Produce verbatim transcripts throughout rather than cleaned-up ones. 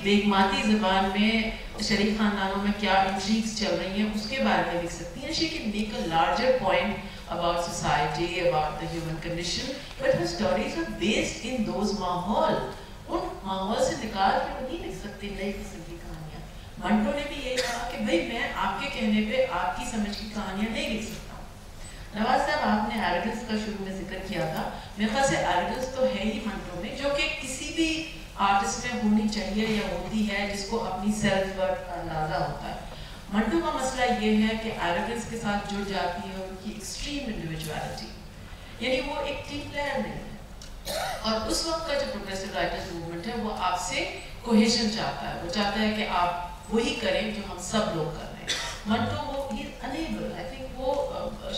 बेगमाती ज़बान में शरीफ खानदानों में क्या इंट्रीग्स चल रही हैं उसके बारे में लिख सकती हैं. She can make a larger point about society, about the human condition, but her stories are based in those माहौल. उन माहौल से निकाल के वो नहीं लिख सकती नई किस्म की कहानियाँ. मंटो ने भी यही कहा कि भाई मैं आपके कहने पे आपकी समझ की कहानियाँ नहीं लिख सकता हूँ. नवाज साहब, आपने एरोगेंस का शुरू में जिक्र किया था. मेरे ख्याल से एरोगेंस तो है ही मंटो में, जो कि किसी भी आर्टिस्ट में होनी चाहिए या होती है जिसको अपनी सेल्फ वर्थ का अंदाजा होता है. मंटो का मसला ये है कि एरोगेंस के साथ जुड़ जाती है उनकी एक्सट्रीम इंडिविजुअलिटी, यानी वो एक टीम प्लेयर नहीं है. और उस वक्त का जो प्रोग्रेसिव राइटर्स मूवमेंट है वो आपसे कोहेशन चाहता है, वो चाहता है कि आप वही करें जो हम सब लोग कर रहे हैं. मंटो वो ही अनेबल, आई थिंक वो uh,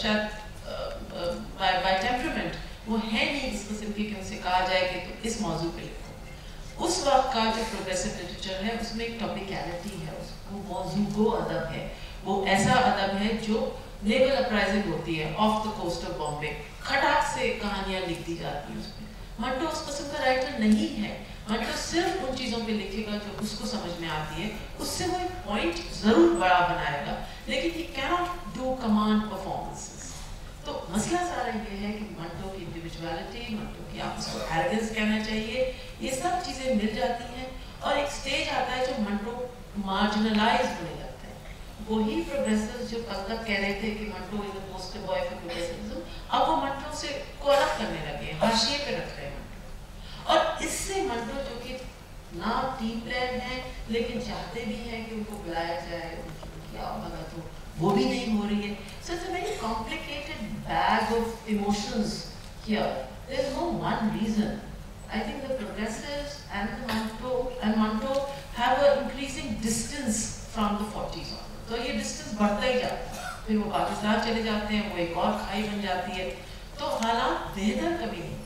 शायद बाय बाय टेम्परामेंट वो है नहीं इस किस्म की कि उनसे कहा जाए कि तो इस मौजू पे लिखो. उस वक्त का जो प्रोग्रेसिव लिटरेचर है उसमें एक टॉपिकलिटी है, वो मौजूगो अदब है, वो ऐसा अदब है जो नेवल अपराइजिंग होती है off the coast of Bombay, खटाक से कहानियाँ लिख दी जाती हैं उसमें. मंटो उस किस्म का राइटर नहीं है. मंटो सिर्फ उन चीज़ों पे लिखेगा जो उसको समझ में आती है, उससे वो एक पॉइंट ज़रूर बड़ा बनाएगा, लेकिन he cannot do command performances. तो मसला सारा ये है कि मंटो की इंडिविजुअलिटी, मंटो की आप उसको एरोगेंस कहना चाहिए, ये सब चीज़ें मिल जाती हैं और एक स्टेज आता है जो मंटो मार्जिनलाइज होने लगता है. वही प्रोग्रेसिव्स जो कल तक कह रहे थे कि Manto is the poster boy for progressivism, अब वो मंटो से को अलग करने लगे, हाशिए पे रख रहे हैं मंटो. और इससे मंटो जो कि ना टीम प्लेयर है लेकिन चाहते भी हैं कि उनको बुलाया जाए, उनकी आवभगत हो, वो भी नहीं हो रही है. So it's a very complicated bag of emotions here. There's no one reason. I think the progressives and the Manto and Manto have an increasing distance from the forties on. तो ये distance बढ़ता ही जाता है. फिर वो पाकिस्तान चले जाते हैं, वो एक और खाई बन जाती है. तो हालात बेहतर कभी नहीं.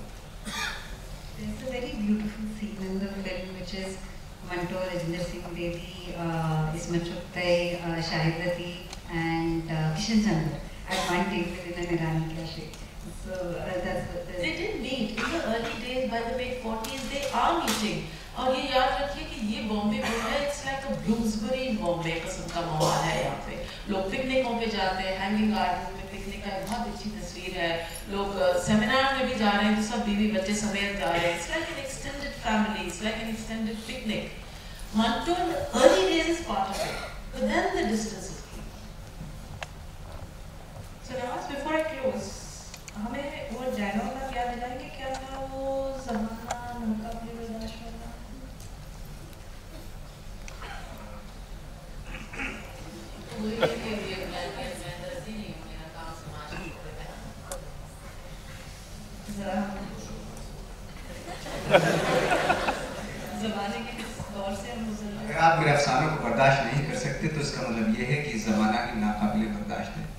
There's a very beautiful scene in the film which is Manto, Rajinder Singh Bedi, uh, Ismat Chugtai, uh, Shahid Latif and uh, Kishan Chandra at one table in an Irani cafe. So uh, that's what the they didn't meet in the early days. By the mid forties they are meeting. और ये याद रखिए कि ये बॉम्बे जो है it's like a Bloomsbury in Bombay किस्म का माहौल है. यहाँ पे लोग पिकनिकों पे जाते हैं, हैंगिंग गार्डन में पिकनिक का बहुत अच्छी तस्वीर है. लोग सेमिनार में भी जा रहे हैं तो सब बीवी बच्चे समेत जा रहे हैं. It's like an extended family, it's like an extended picnic. Manto in the early days is part of it, but then the distance is key. So Nawaz, before I close, हमें वो डायलॉग आप याद दिलाएंगे क्या था वो ज़माना नाकाबिल बर्दाश्त वाला? ज़माने के दौर से हम गुजर रहे हैं. अगर आप मेरे अफसानों को बर्दाश्त नहीं कर सकते तो इसका मतलब ये है कि ज़माना की नाकाबिल बर्दाश्त है.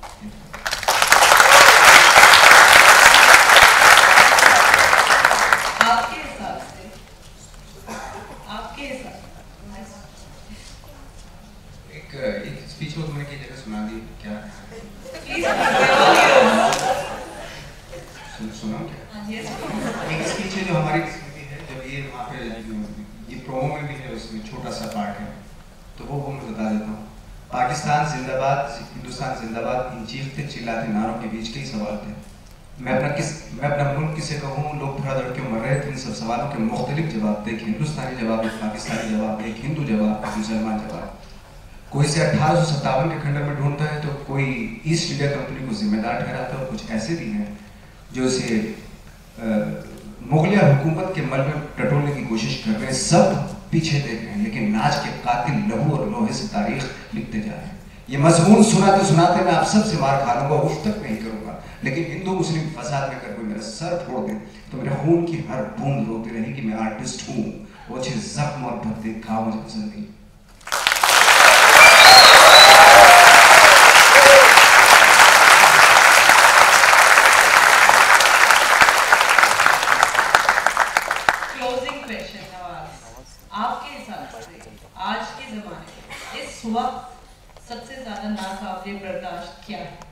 आपके हिसाब से, आपके हिसाब एक एक स्पीच वो तुमने की जगह सुना दी क्या? सुन सुना क्या? एक स्पीच है जो हमारी किस्मती है, जब ये वहाँ पे ये प्रोमो में भी है, उसमें छोटा सा पार्ट है, तो वो वो मैं बता देता हूँ. पाकिस्तान जिंदाबाद, हिंदुस्तान जिंदाबाद, इन चीखते चिल्लाते नारों के बीच कई सवाल थे. मैं अपना किस मैं अपना मुल्क किसे कहूँ, लोग धड़ा धड़ क्यों मर रहे थे, इन सब सवालों के मुख्तलिफ जवाब थे. एक हिंदुस्तानी जवाब, एक पाकिस्तानी जवाब, एक हिंदू जवाब, एक मुसलमान जवाब. कोई से अठारह सौ सत्तावन के खंडर में ढूंढता है तो कोई ईस्ट इंडिया कंपनी को जिम्मेदार ठहराता है, और कुछ ऐसे भी हैं जो इसे मुगलिया हुकूमत के मल में टटोलने की कोशिश कर रहे हैं. सब पीछे देख रहे हैं, लेकिन नाच के कातिल लहू और लोहे से तारीख लिखते जा रहे हैं. ये मजमून सुनाते सुनाते मैं आप सबसे मार खा लूंगा, उफ तक नहीं करूंगा, लेकिन हिंदू मुस्लिम फसाद में कर कोई मेरा सर फोड़ दे तो मेरे खून की हर बूंद रोती रहेगी कि मैं आर्टिस्ट हूँ. वो अच्छे जख्म और भक्ति घाव मुझे पसंद नहीं. क्लोजिंग क्वेश्चन नवाज, आपके हिसाब से आज के जमाने में इस वक्त सबसे ज्यादा नाकाबिल बर्दाश्त क्या है?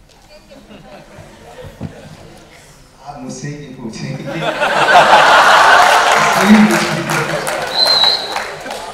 आप मुझसे ही पूछेंगे.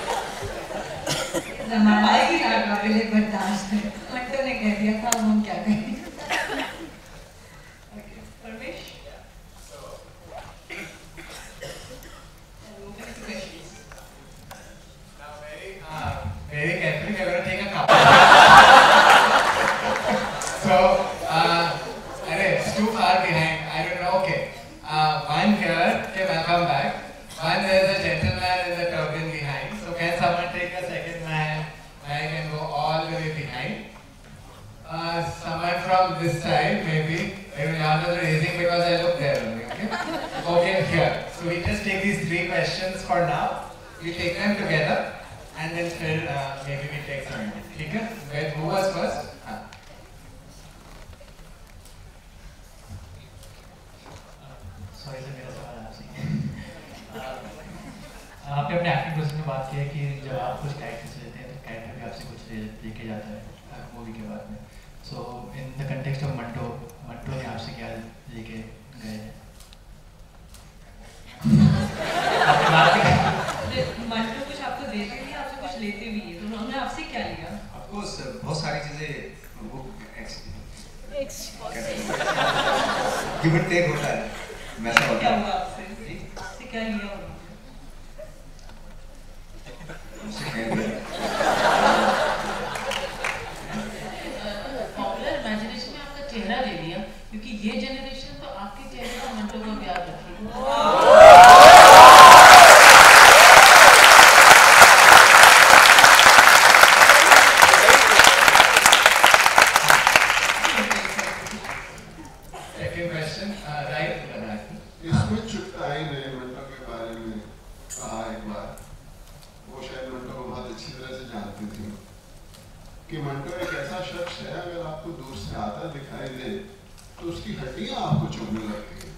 come back. One, there's a gentleman in the turban behind. So can someone take a second man? I can go all the way behind. Uh, someone from this side, maybe. Maybe not raising because I look there only, okay? Okay, here. So we just take these three questions for now. We take them together and then फिर uh, maybe we take some. ठीक है? Wait, who was first? हाँ. Sorry sir, मेरा सवाल आपसे आपने अपने acting process में बात की है कि जब आप कुछ कैरेक्टर्स लेते हैं तो कैरेक्टर भी आपसे कुछ लेके जाता है मूवी के बाद में. So in the context of Manto, Manto ने आपसे क्या लेके गए हैं? मंटो कुछ आपको देते भी आपसे कुछ लेते भी है, तो उन्होंने आपसे क्या लिया? ऑफ कोर्स बहुत सारी चीजें वो गिव एंड टेक होता है, वैसा होता क्या है. हुआ आपसे? आपसे क्या लिया उन्होंने? मुझसे कह दिया. पॉपुलर इमेजिनेशन में आपका चेहरा ले लिया, क्योंकि ये जनरेशन तो आपके चेहरे का मंटो का प्यार रखती है. Second question, uh, right? इसमें चुटकाई ने मंटो के बारे में कहा एक बार, वो शायद मंटो को बहुत अच्छी तरह से जानती थी कि मंटो एक ऐसा शख्स है अगर आपको दूर से आता दिखाई दे तो उसकी हड्डियां आपको चुभने लगती है.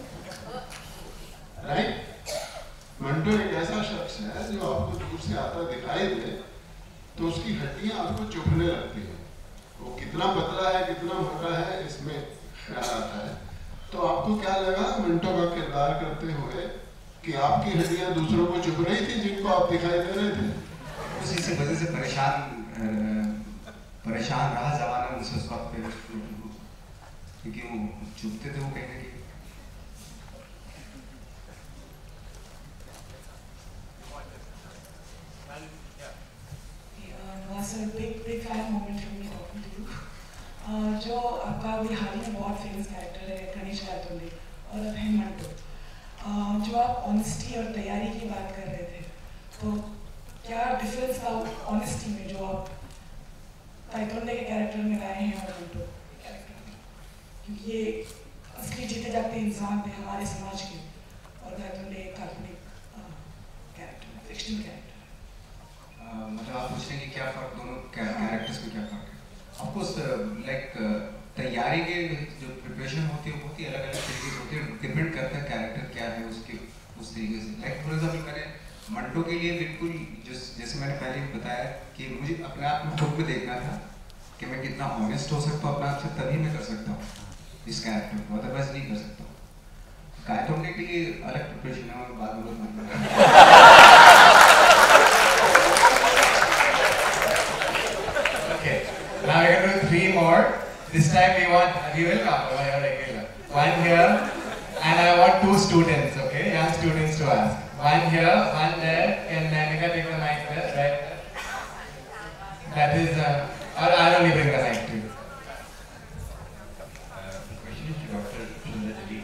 राइट? मंटो एक ऐसा शख्स है जो आपको दूर से आता दिखाई दे तो उसकी हड्डियां आपको चुभने लगती है. वो कितना पतला है कितना मोटा है इसमें ख्याल आता है. तो आपको क्या लगा मंटो का किरदार करते हुए कि आपकी हड्डियां दूसरों को चुभ रही थी जिनको आप दिखाई दे रहे थे? उसी से वजह से परेशान परेशान रहा जमाना मुझसे उस वक्त पे, क्योंकि वो चुभते थे वो कहीं ना कहीं. Sir, big big fan moment for me talking to you. Uh, जो आपका अभी हाल ही में बहुत फेमस कैरेक्टर है गणेश गायतोंडे और अब है मंटो. uh, जो आप ऑनेस्टी और तैयारी की बात कर रहे थे, तो क्या डिफरेंस था ऑनेस्टी में जो आप गायतोंडे के कैरेक्टर में लाए हैं और मंटो के कैरेक्टर में? क्योंकि ये असली जीते जागते इंसान थे हमारे समाज के, और गायतोंडे एक काल्पनिक कैरेक्टर है, फिक्शनल कैरेक्टर. मतलब आप पूछ रहे हैं कि क्या फर्क दोनों कैरेक्टर्स में क्या फर्क है? ऑफ कोर्स लाइक तैयारी के जो प्रिपरेशन होती है बहुत ही अलग अलग तरीके से होती है, डिपेंड करता है कैरेक्टर क्या है उसके उस तरीके से. लाइक फॉर एग्जाम्पल मैंने मंटो के लिए बिल्कुल जिस जैसे मैंने पहले बताया कि मुझे अपने आप में खुद में देखना था कि मैं कितना ऑनेस्ट हो सकता हूँ अपने आप से, तभी मैं कर सकता हूँ इस कैरेक्टर को, अदरवाइज नहीं कर सकता हूँ. गायतोंडे के लिए अलग प्रिपरेशन है, मैं बाद में बताऊंगा. Now we're going to do three more. This time we want, we will come over here regular. One here, and I want two students, okay? Young students to ask. One here, one there. Can Nanika take the mic there, right? That is, uh, or I'll only bring the mic to you. Question is to Doctor Sundar Jalil.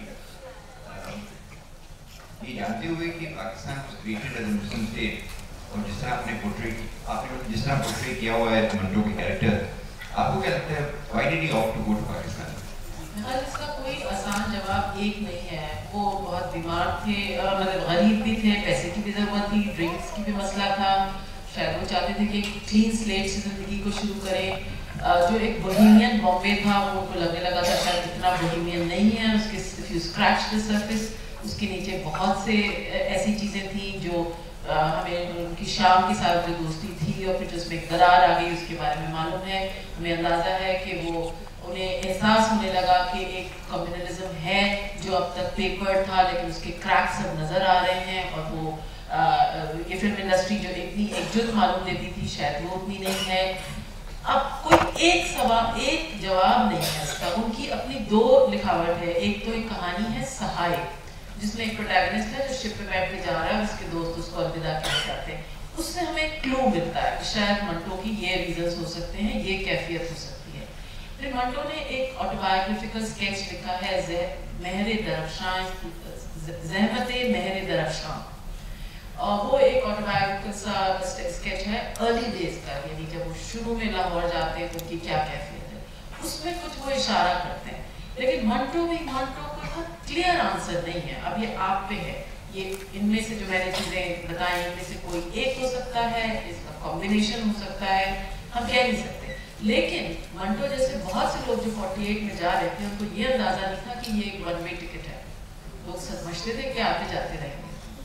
ये जानते हुए कि Pakistan was created as a Muslim state, और जिस तरह आपने portray आपने जिस तरह पोर्ट्रे किया हुआ है मंटो के कैरेक्टर, आपको क्या लगता है why did he opt to go to Pakistan? और इसका कोई आसान जवाब एक नहीं है. वो बहुत बीमार थे, मतलब गरीब भी थे, पैसे की भी ज़रूरत थी, ड्रिंक्स की भी मसला था. शायद वो चाहते थे कि क्लीन स्लेट से ज़िंदगी को शुरू करें. जो एक बोहेमियन बॉम्बे था वो उनको लगने लगा था शायद इतना बोहेमियन नहीं है. उसके if you scratch the surface, उसके नीचे बहुत से ऐसी चीज़ें थी जो हमें उनकी शाम के साथ जो दोस्ती थी और फिर जो उसमें एक दरार आ गई उसके बारे में मालूम है. हमें अंदाज़ा है कि वो उन्हें एहसास होने लगा कि एक कम्युनलिज्म है जो अब तक पेपर्ड था, लेकिन उसके क्रैक्स अब नज़र आ रहे हैं. और वो आ, ये फिल्म इंडस्ट्री जो इतनी एकजुट मालूम देती थी शायद वो उतनी नहीं है. अब कोई एक सवाल एक जवाब नहीं है इसका. उनकी अपनी दो लिखावट है. एक तो एक कहानी है सहायक, जिसमें एक प्रोटैगनिस्ट है जो शिप पे बैठ के जा रहा है, उसके दोस्त उसको अलविदा कहना चाहते हैं. उससे हमें क्लू मिलता है कि शायद मंटो की ये रीजंस हो सकते हैं, ये कैफियत हो सकती है. फिर मंटो ने एक ऑटोबायोग्राफिकल स्केच लिखा है महरे दरफ्शां, ज़हमते महरे दरफ्शां, और वो एक ऑटोबायोग्राफिकल सा स्केच है अर्ली डेज का, यानी जब वो शुरू में लाहौर जाते हैं तो उनकी क्या कैफियत है, उसमें कुछ वो इशारा करते हैं। लेकिन मंटो भी मंटो को बहुत क्लियर आंसर नहीं है। अब ये आप पे है, ये इनमें से जो मैंने चीज़ें बताई इनमें से कोई एक हो सकता है, इसका कॉम्बिनेशन हो सकता है, हम कह नहीं सकते। लेकिन मंटो जैसे बहुत से लोग जो अड़तालीस में जा रहे थे उनको ये अंदाजा नहीं था कि ये एक वन वे टिकट है। लोग समझते थे कि आते जाते रहेंगे।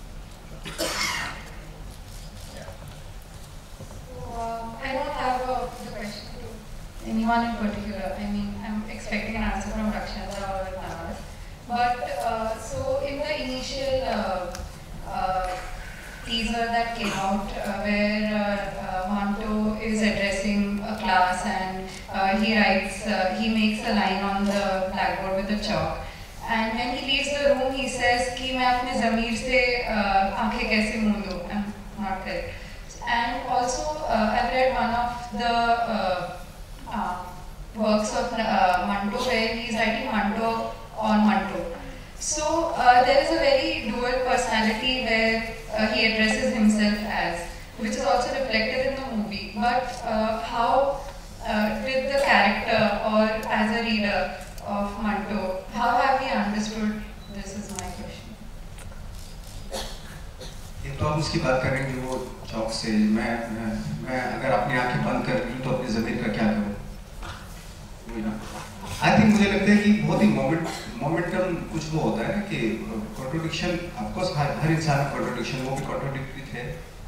Uh, I don't have a the question to anyone in particular. I mean, I'm expecting an answer from Rakshanda or Navas. But uh, so in the initial uh, uh, teaser that came out, uh, where uh, uh, Manto is addressing a class and uh, he writes, uh, he makes a line on the blackboard with a chalk. And when he leaves the room, he says कि मैं अपने ज़मीर से आँखें कैसे मूंदूं? I'm not correct. And also, uh, I've read one of the uh, uh, works of uh, Manto where he's writing Manto on Manto. So uh, there is a very dual personality where uh, he addresses himself as, which is also reflected in the movie. But uh, how uh, did the character or as a reader of Manto, how have we understood this is my question. ये तो आप उसकी बात करेंगे वो चौक से, मैं मैं अगर अपनी आंखें बंद कर लूँ तो अपनी ज़मीर का क्या करूँ? वही ना। आई थिंक मुझे लगता है कि बहुत ही मोमेंट मोमेंटम कुछ वो होता है ना कि कॉन्ट्रोडिक्शन, ऑफकोर्स हर हर इंसान में कॉन्ट्रोडिक्शन, वो भी कॉन्ट्रोडिक्टरी थे।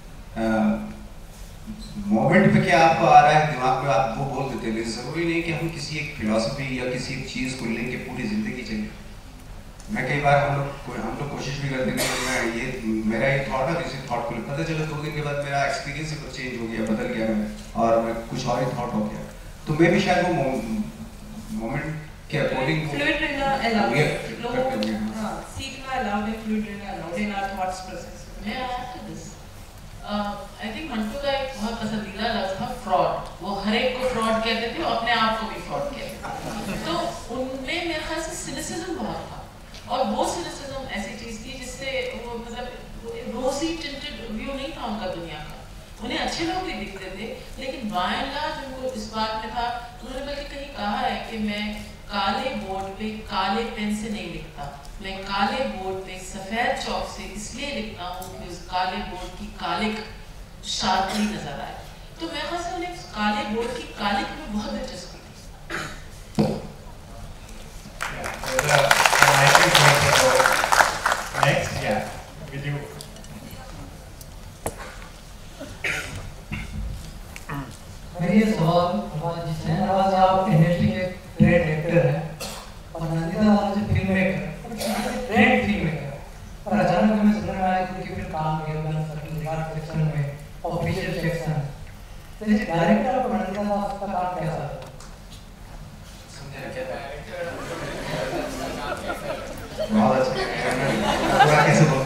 मोमेंट पे क्या आपको आ रहा है दिमाग में आप वो बोल देते हैं। ज़रूरी नहीं कि हम किसी एक फिलॉसफी या किसी एक चीज़ को लेके पूरी ज़िंदगी चलें। मैं कई बार हम लोग हम लोग कोशिश भी करते हैं कि मैं ये मेरा ये थॉट है, किसी थॉट को पता चला दो दिन के बाद मेरा एक्सपीरियंस ही कुछ चेंज हो गया, बदल गया मैं, और मैं कुछ और ही थॉट हो गया। तो मैं भी शायद वो मोमेंट के अकॉर्डिंग फ्लूइड रहना अलाउड है, लोगों को सीखना अलाउड है, फ्लूइड रहना अलाउड है इन आवर थॉट्स प्रोसेस। मैं after this I think Manto का एक बहुत पसंदीदा लफ्ज़ था फ्रॉड। वो हर एक को फ्रॉड कहते थे और अपने आप को भी फ्रॉड कहते थे। तो उनमें मेरे ख्याल से सिनिसिज्म बहुत था, और वो सिनिसिज्म ऐसी चीज़ थी जिससे वो मतलब रोजी टिंटेड व्यू नहीं था उनका दुनिया का। उन्हें अच्छे लोग भी दिखते थे, लेकिन बाय एंड लार्ज उनको इस बात में था, उन्होंने बल्कि कहीं कहा है कि मैं काले बोर्ड पे काले पेन से नहीं लिखता, मैं काले बोर्ड पे सफ़ेद चौक से इसलिए लिखता हूँ कि उस काले बोर्ड की कालिक शार्पली नजर आए। तो मैं ख्याल से उन्हें काले बोर्ड की कालिक में बहुत दिलचस्पी थी। Next, yeah, will you? मेरी ये सवाल जिसने नवाज आप इंडस्ट्री के ग्रेट एक्टर हैं और Nandita Nawaz film maker, great film maker, और अचानक हमें सुनने में आया कि उनकी फिल्म काम किया मैंने सर्कल रिगार्ड सेक्शन में, ऑफिशियल सेक्शन, तो जैसे डायरेक्टर और नंदिता नवाज का काम कैसा है? समझे क्या डायरेक्टर? बहुत अच्छा, पूरा कैसे बोलूँ?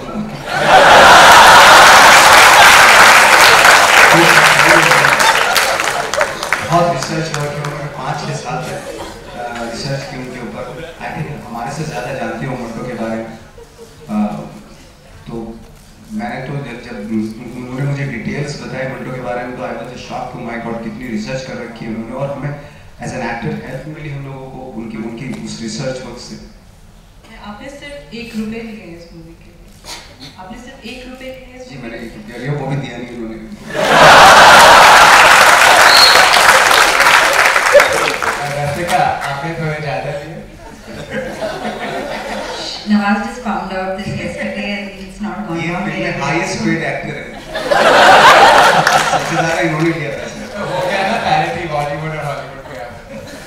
बहुत रिसर्च वर्क है, उन्होंने पाँच छः साल तक रिसर्च की उनके ऊपर। आई थिंक हमारे से ज़्यादा जानती हो मंटो के बारे में। तो मैंने तो जब जब उन्होंने मुझे डिटेल्स बताए मंटो के बारे में तो I was shock to my god कितनी रिसर्च कर रखी है उन्होंने, और हमें एज एन एक्टर हेल्प मिली हम लोगों को उनकी उनकी उस रिसर्च वर्क से। आपने सिर्फ एक रुपए लिए इस मूवी के लिए, आपने सिर्फ एक रुपए लिए? जी मैंने एक रुपया लिया, वो भी दिया नहीं उन्होंने। आपने थोड़े ज़्यादा लिए। Nawaz just found out this yesterday and it's not gone ये on. फिल्म में highest paid actor है। सबसे ज़्यादा इन्होंने लिया पैसे। वो क्या है ना पैरिटी बॉलीवुड और हॉलीवुड पे आप।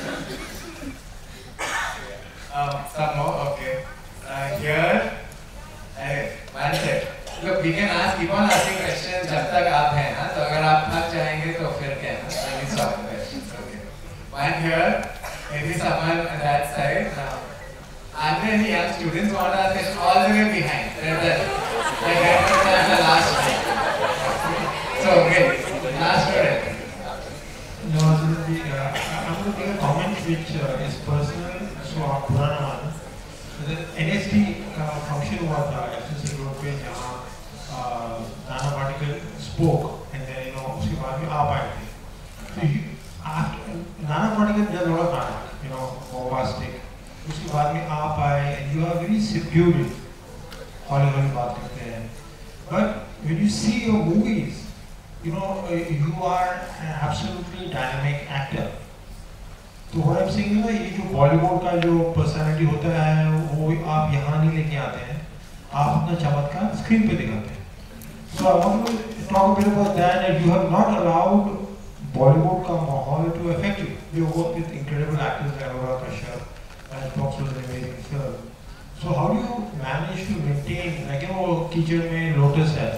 Some more, okay. Uh, here, one sec. Look, we can ask, keep on asking questions जब तक आप हैं, हाँ? तो अगर आप थक जाएंगे तो फिर क्या है? Then we stop the questions, okay. One here, maybe someone on that side. Now, are there any young students who want to ask questions all the way behind? They're there. Like right now, the last one. So, okay, last student. No, the, uh, I'm going to make a comment which uh, is personal, so पुराना वाला. N S D function हुआ था FSL road पे जहाँ Nana Patekar spoke and then you know उसके बाद में आप आए थे. So you, after Nana Patekar does a lot of नाटक, you know, bombastic. उसके बाद में आप आए and you are very subdued. हॉली हॉली बात करते हैं. But when you see your movies, you know you are an absolutely dynamic actor. तो what I'm saying है ना ये जो बॉलीवुड का जो पर्सनालिटी होता है वो आप यहाँ नहीं लेके आते हैं, आप अपना चमत्कार स्क्रीन पे दिखाते हैं. So I want to talk a bit about that, and you have not allowed Bollywood का माहौल to affect you. You work with incredible actors like Anurag Kashyap, Matchbox was an amazing film. So how do you manage to maintain, like you know, कीचड़ में lotus है.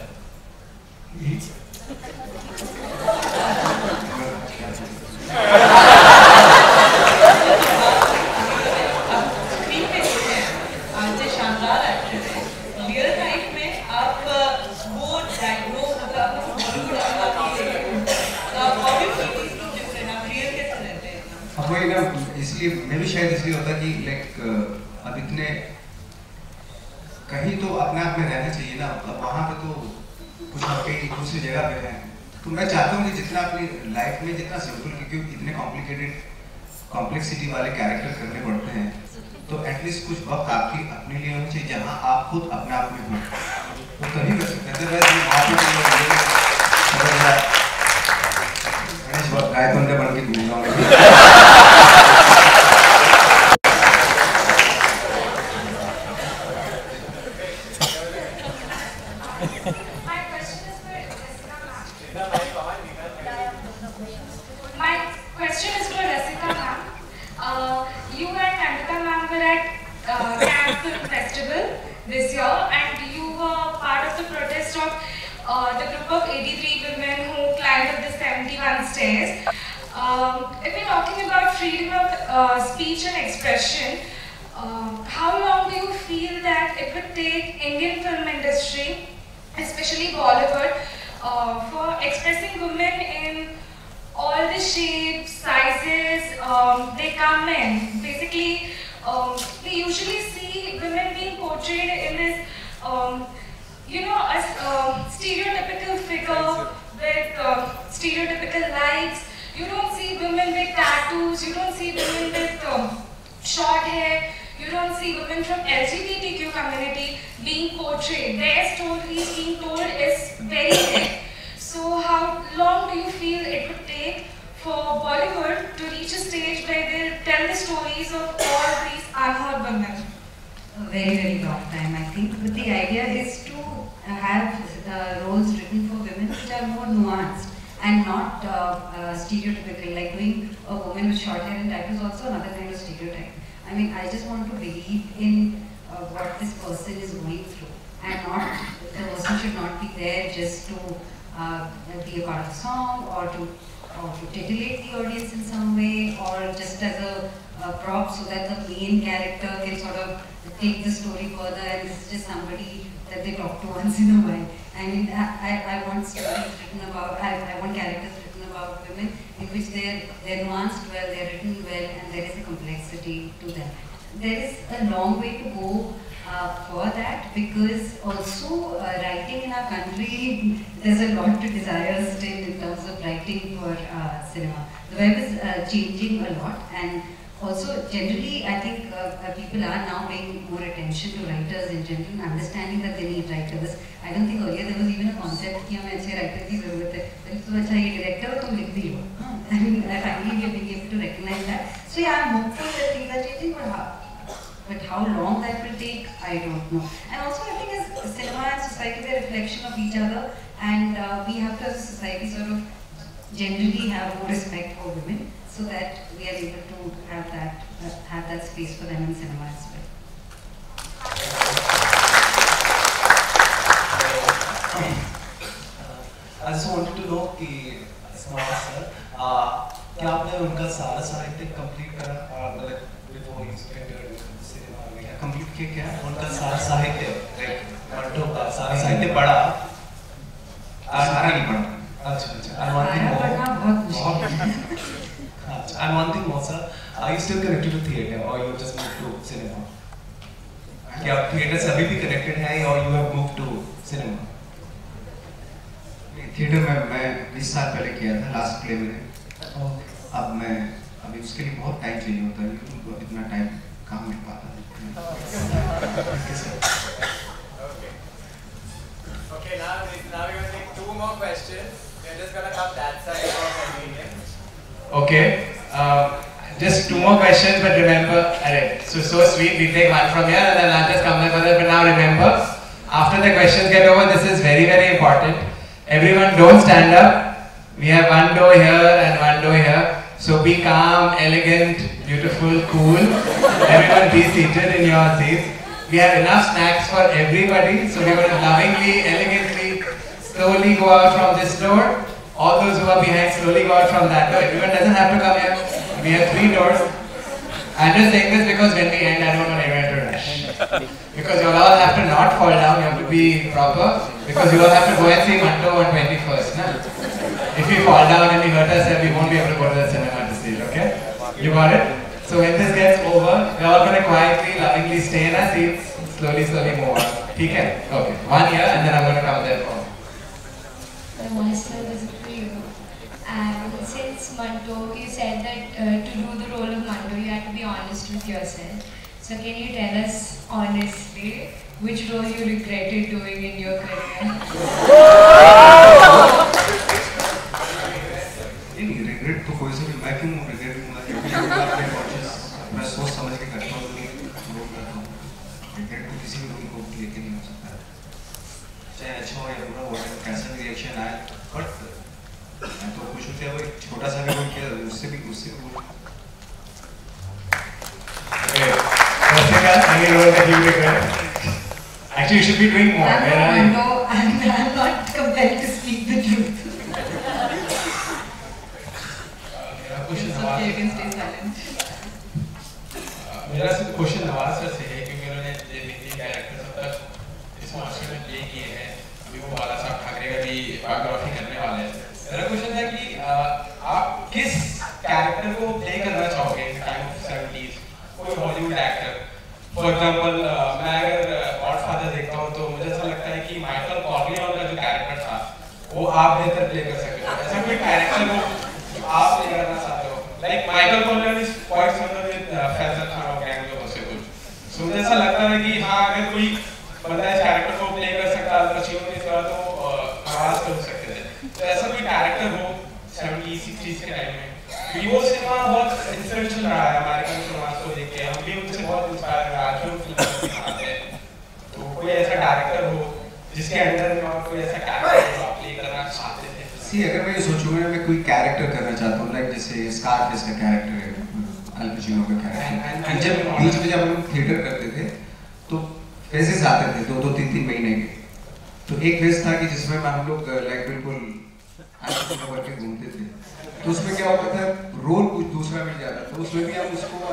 इसलिए मैं भी शायद इसलिए होता कि लाइक अब इतने कहीं तो अपने आप में रहना चाहिए ना, अब वहाँ पे तो कुछ आपके दूसरी जगह पे हैं. तो मैं चाहता हूँ कि जितना अपनी लाइफ में जितना सिंपल, क्योंकि इतने कॉम्प्लिकेटेड कॉम्प्लेक्सिटी वाले कैरेक्टर करने पड़ते हैं, तो एटलीस्ट कुछ वक्त आपकी अपने लिए होना चाहिए जहाँ आप खुद अपने आप में हो, वो तभी कर सकते हैं. गाय बंदे बन के घूम जाऊंगा. This year, and you were part of the protest of uh, the group of eighty-three women who climbed up the seventy-one stairs. Um, if we're talking about freedom of uh, speech and expression, uh, how long do you feel that it would take Indian film industry, especially Bollywood, uh, for expressing women in all the shapes, sizes um, they come in? Basically, um, we usually see women being portrayed in this, um, you know, as a uh, stereotypical figure with uh, stereotypical lights. You don't see women with tattoos, you don't see women with um, short hair, you don't see women from L G B T Q community being portrayed. Their stories being told is very big. So how long do you feel it would take for Bollywood to reach a stage where they tell the stories of all these unheard women? A very, very long time, I think. But the idea is to have uh, roles written for women which are more nuanced and not uh, uh, stereotypical. Like doing a woman with short hair and tattoos is also another kind of stereotype. I mean, I just want to believe in uh, what this person is going through, and not the person should not be there just to uh, be a part of a song or to or to titillate the audience in some way, or just as a, a prop so that the main character can sort of take the story further, and this is just somebody that they talk to once in a while. I mean, I, I, I want stories written about, I, I want characters written about women in which they're, they're nuanced well, they're written well, and there is a complexity to them. There is a long way to go uh, for that, because also uh, writing in our country, there's a lot to desire still in terms of writing for uh, cinema. The web is uh, changing a lot, and also generally I think uh, uh, people are now paying more attention to writers in general, understanding that they need writers. I don't think earlier there was even a concept कि हमें अच्छे writer की ज़रूरत है, तो अच्छा ये director हो तुम लिख दियो. I mean, finally we are being able to recognize that. So yeah, I'm hopeful that things are changing, but how, but how long that will take, I don't know. And also I think as cinema and society, they're a reflection of each other, and uh, we have to as a society sort of generally have more respect for women, so that we are able to have that uh, have that space for them in cinema as well. I just wanted to know कि Smart sir, क्या आपने उनका सारा साहित्य complete करा, मतलब before you entered cinema में क्या कंप्लीट किया, क्या उनका सारा साहित्य, like मंटो का सारा साहित्य पढ़ा? सारा नहीं पढ़ा. अच्छा अच्छा. And one thing more. And one thing more, sir. Are you still connected to theatre, or you just moved to cinema? कि आप थिएटर से अभी भी कनेक्टेड हैं और you have move to cinema? Theatre में मैं बीस साल पहले किया था लास्ट प्ले में। अब मैं अभी उसके लिए बहुत टाइम चाहिए होता है, उनको इतना टाइम कहाँ मिल पाता है। Okay, now now we're gonna take two more questions. We're just gonna come that side for convenience. Okay, uh, just two more questions, but remember, alright, so so sweet, we take one from here and then I'll just come back for that, but now remember, after the questions get over, this is very very important. Everyone don't stand up, we have one door here and one door here, so be calm, elegant, beautiful, cool, everyone be seated in your seats. We have enough snacks for everybody, so we're going to lovingly, elegantly, slowly go out from this door. All those who are behind, slowly go out from that door. Everyone doesn't have to come here. We have three doors. I'm just saying this because when we end, I don't want anyone to rush. Because you all have to not fall down, you have to be proper. Because you all have to go and see Manto on twenty-first. Na? If we fall down and we hurt ourselves, we won't be able to go to the cinema to see it, okay? You got it? So when this gets over, we're all going to quietly, lovingly stay in our seats, slowly, slowly move on. Okay? Okay. One year and then I'm going to come there for. The master is for you. And since Manto, you said that uh, to do the role of Manto, you have to be honest with yourself. So can you tell us honestly which role you regretted doing in your career? Regret तो कोई से भी, मैं क्यों regret करूँगा, क्योंकि अपने conscious मैं सोच समझ के करता हूँ, रोल करता हूँ। रिग्रेट तो किसी भी रोल को लेके नहीं हो सकता, चाहे अच्छा हो या बुरा हो, कैसा भी रिएक्शन आए, बट मैं तो खुश होते हैं वो एक छोटा सा भी रोल किया, उससे भी उससे भी any role that you regret? Actually, you should be doing more. I'm not, no, I'm, I'm not compelled to speak the truth. You can stay silent. मेरा सिर्फ क्वेश्चन नवाज सर से है, क्योंकि उन्होंने जितने कैरेक्टर्स अब तक इस मास्टर में प्ले किए हैं, अभी वो बाला साहब ठाकरे का भी बायोग्राफी करने वाले हैं। मेरा क्वेश्चन था कि आप किस कैरेक्टर को प्ले करना चाहोगे इन टाइम ऑफ सेवेंटीज़, कोई हॉलीवुड एक्टर? फॉर एग्जांपल मैं अगर गॉडफादर देखता हूँ तो मुझे ऐसा लगता है कि माइकल कॉर्लियन का जो कैरेक्टर था वो आप बेहतर प्ले कर सकते हो। ऐसा कोई कैरेक्टर हो आप प्ले करना चाहते हो? Like Michael Corleone is quite similar with Faizal Khan और गैंग ऑफ वासेपुर। सो मुझे ऐसा लगता है कि हाँ, अगर कोई बंदा इस कैरेक्टर को प्ले कर सकता है, पचीनो ने कहा तो आवाज कर सकते थे। तो ऐसा कोई कैरेक्टर हो सेवेंटी सिक्सटीज़ के टाइम में, वीवो सिनेमा बहुत इंस्पिरेशनल रहा है अमेरिकन सिनेमास को देख के, हम भी उनसे बहुत इंस्पायर हुए, आज भी वो फिल्म दिखाते हैं। तो कोई ऐसा कैरेक्टर हो जिसके अंदर में और कोई ऐसा कैरेक्टर जो आप प्ले करना चाहते थे? सी अगर मैं ये सोचूंगा मैं कोई कैरेक्टर करना चाहता हूँ, लाइक जैसे स्कारफेस का कैरेक्टर है, अल पचिनो का कैरेक्टर, जब बीच में जब हम लोग थिएटर करते थे तो फेजेस आते थे दो दो तीन तीन महीने के, तो एक फेज था कि जिसमें हम लोग लाइक बिल्कुल करके घूमते थे, तो उसमें क्या होता था रोल कुछ दूसरा मिल जाता, तो उसमें भी हम उसको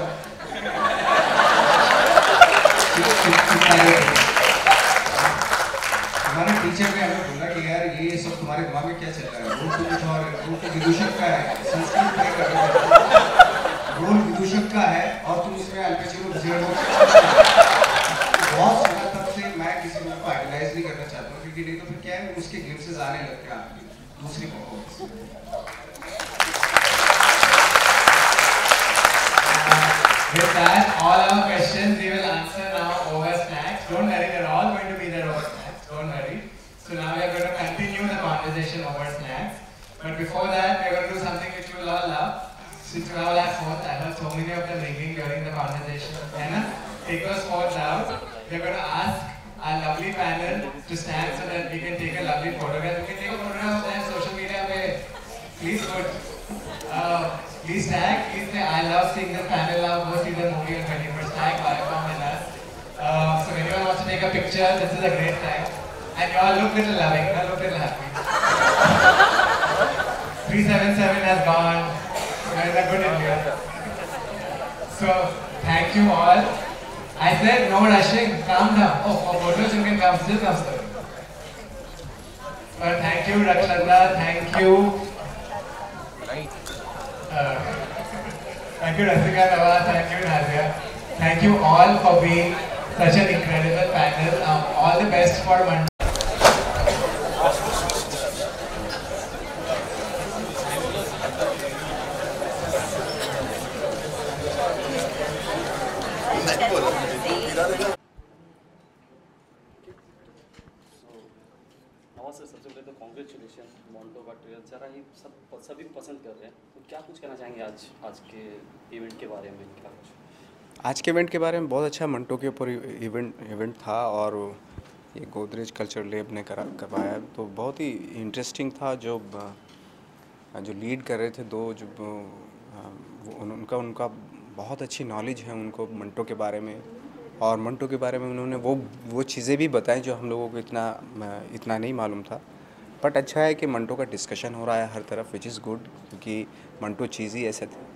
हमारे टीचर ने हमें बोला कि यार ये सब तुम्हारे दिमाग में क्या चल रहा है, रोल तो कुछ और है, रोल तो विदूषक का है, संस्कृत प्ले कर रहे हो, रोल विदूषक का है और तुम उसमें अल पचिनो विजिट हो। बहुत सारा तब से मैं किसी रोल को आइडलाइज नहीं करना चाहता हूँ, क्योंकि नहीं तो फिर क्या है उसके ग्लिम्सेस आने लगते हैं आपकी दूसरी performance. With that, all our questions we will answer now over snacks. Don't worry, they're all going to be there over snacks. Don't worry. So now we are going to continue the conversation over snacks. But before that, we are going to do something which you will all love. Since you all have phones, I heard so many of them ringing during the conversation. Anna, take those phones out. We are going to ask our lovely panel to stand so that we can take a lovely photograph. We can take a photograph of them social media page. Please put. Uh, please tag. Please say I love seeing this panel now. Go see the movie on twenty-first. Tag Viacom and us. Uh, so anyone wants to take a picture, this is a great time. And you all look little loving. You all look little happy. three seven seven has gone. Guys are good in here. So thank you all. I said no rushing. Calm down. Oh, for photos you can come. Still come through. But thank you, Rakshanda. Thank you. Uh, thank you, Rasika Nawa. Thank you, Nadia. Thank you all for being such an incredible panel. Um, all the best for Manto. Sir सबसे पहले तो congratulation मॉन्टो का trailer जरा ही सब सभी पसंद कर रहे हैं, तो क्या कुछ कहना चाहेंगे आज आज के इवेंट के बारे में? क्या कुछ आज के इवेंट के बारे में बहुत अच्छा मंटो के ऊपर इवेंट इवेंट था और ये गोदरेज कल्चर लैब ने करा करवाया तो बहुत ही इंटरेस्टिंग था। जो जो लीड कर रहे थे दो जो उनका उनका बहुत अच्छी नॉलेज है उनको मंटो के बारे में, और मंटो के बारे में उन्होंने वो वो चीज़ें भी बताई जो हम लोगों को इतना इतना नहीं मालूम था। बट अच्छा है कि मंटो का डिस्कशन हो रहा है हर तरफ, विच इज़ गुड, क्योंकि मंटो चीज़ ही ऐसे थे।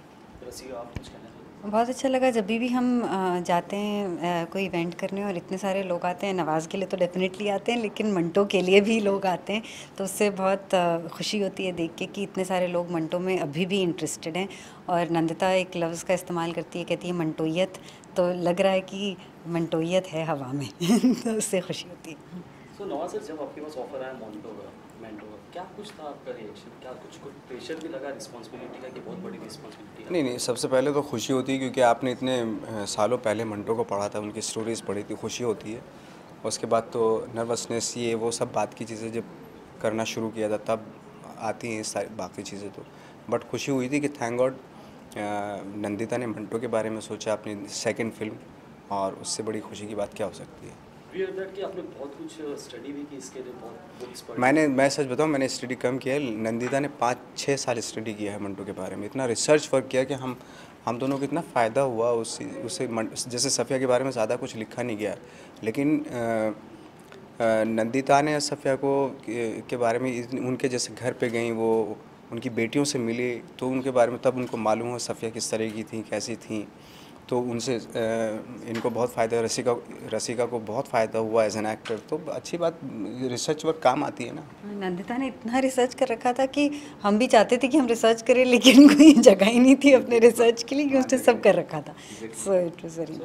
बहुत अच्छा लगा जब भी हम जाते हैं कोई इवेंट करने और इतने सारे लोग आते हैं। नवाज़ के लिए तो डेफिनेटली आते हैं, लेकिन मंटो के लिए भी लोग आते हैं, तो उससे बहुत खुशी होती है देख के कि इतने सारे लोग मंटो में अभी भी इंटरेस्टेड हैं। और नंदिता एक लफ्ज़ का इस्तेमाल करती है, कहती है मंटोयत, तो लग रहा है कि मंटोयत है हवा में तो उससे खुशी होती है। सो नवाज़ सर, जब आपके पास ऑफर आया मंटो का मेंटो का, क्या कुछ था आपका रिएक्शन? क्या कुछ कुछ प्रेशर भी लगा रिस्पांसिबिलिटी का कि बहुत बड़ी रिस्पांसिबिलिटी है? नहीं नहीं, सबसे पहले तो खुशी होती है क्योंकि आपने इतने सालों पहले मंटो को पढ़ा था, उनकी स्टोरीज़ पढ़ी थी, खुशी होती है। उसके बाद तो नर्वसनेस ये वो सब बात की चीज़ें जब करना शुरू किया था तब आती हैं सारी बाकी चीज़ें तो। बट खुशी हुई थी कि थैंक गॉड नंदिता ने मंटो के बारे में सोचा अपनी सेकंड फिल्म, और उससे बड़ी खुशी की बात क्या हो सकती है। कि आपने बहुत कुछ स्टडी भी की इसके लिए, बहुत बुक्स पढ़ी? मैंने मैं सच बताऊं, मैंने स्टडी कम किया है। नंदिता ने पाँच छः साल स्टडी किया है मंटो के बारे में, इतना रिसर्च वर्क किया कि हम हम दोनों को इतना फ़ायदा हुआ उससे उससे जैसे सफ़िया के बारे में ज़्यादा कुछ लिखा नहीं गया, लेकिन आ, आ, नंदिता ने सफ़िया को के, के बारे में उनके जैसे घर पे गई, वो उनकी बेटियों से मिली, तो उनके बारे में तब उनको मालूम हुआ सफ़िया किस तरह की थी, कैसी थी। तो उनसे इनको बहुत फ़ायदा, रसिका रसिका को बहुत फ़ायदा हुआ एज एन एक्टर। तो अच्छी बात, रिसर्च वर्क काम आती है ना। नंदिता ने इतना रिसर्च कर रखा था कि हम भी चाहते थे कि हम रिसर्च करें, लेकिन कोई जगह ही नहीं थी अपने रिसर्च के लिए, कि उसने सब कर रखा था। सो इट वाज वेरी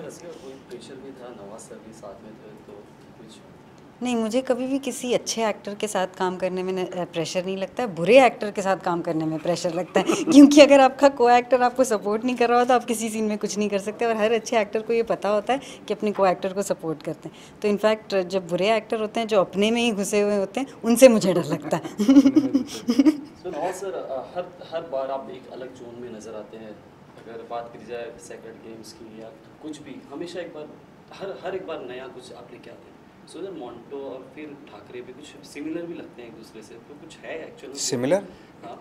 नहीं, मुझे कभी भी किसी अच्छे एक्टर के साथ काम करने में प्रेशर नहीं लगता है, बुरे एक्टर के साथ काम करने में प्रेशर लगता है क्योंकि अगर आपका को एक्टर आपको सपोर्ट नहीं कर रहा होता, आप किसी सीन में कुछ नहीं कर सकते। और हर अच्छे एक्टर को ये पता होता है कि अपने को एक्टर को सपोर्ट करते हैं। तो इनफैक्ट जब बुरे एक्टर होते हैं, जो अपने में ही घुसे हुए होते हैं, उनसे मुझे डर लगता है। तो नवाज़ सर, हर हर बार आप एक अलग जोन में नज़र आते हैं। अगर बात की जाए सेक्रेड गेम्स की या कुछ भी, हमेशा एक बार हर हर एक बार नया कुछ आप लेके आते हैं। सो so, मॉन्टो और फिर ठाकरे भी कुछ सिमिलर भी लगते हैं एक दूसरे से, तो कुछ है एक्चुअली सिमिलर? हाँ,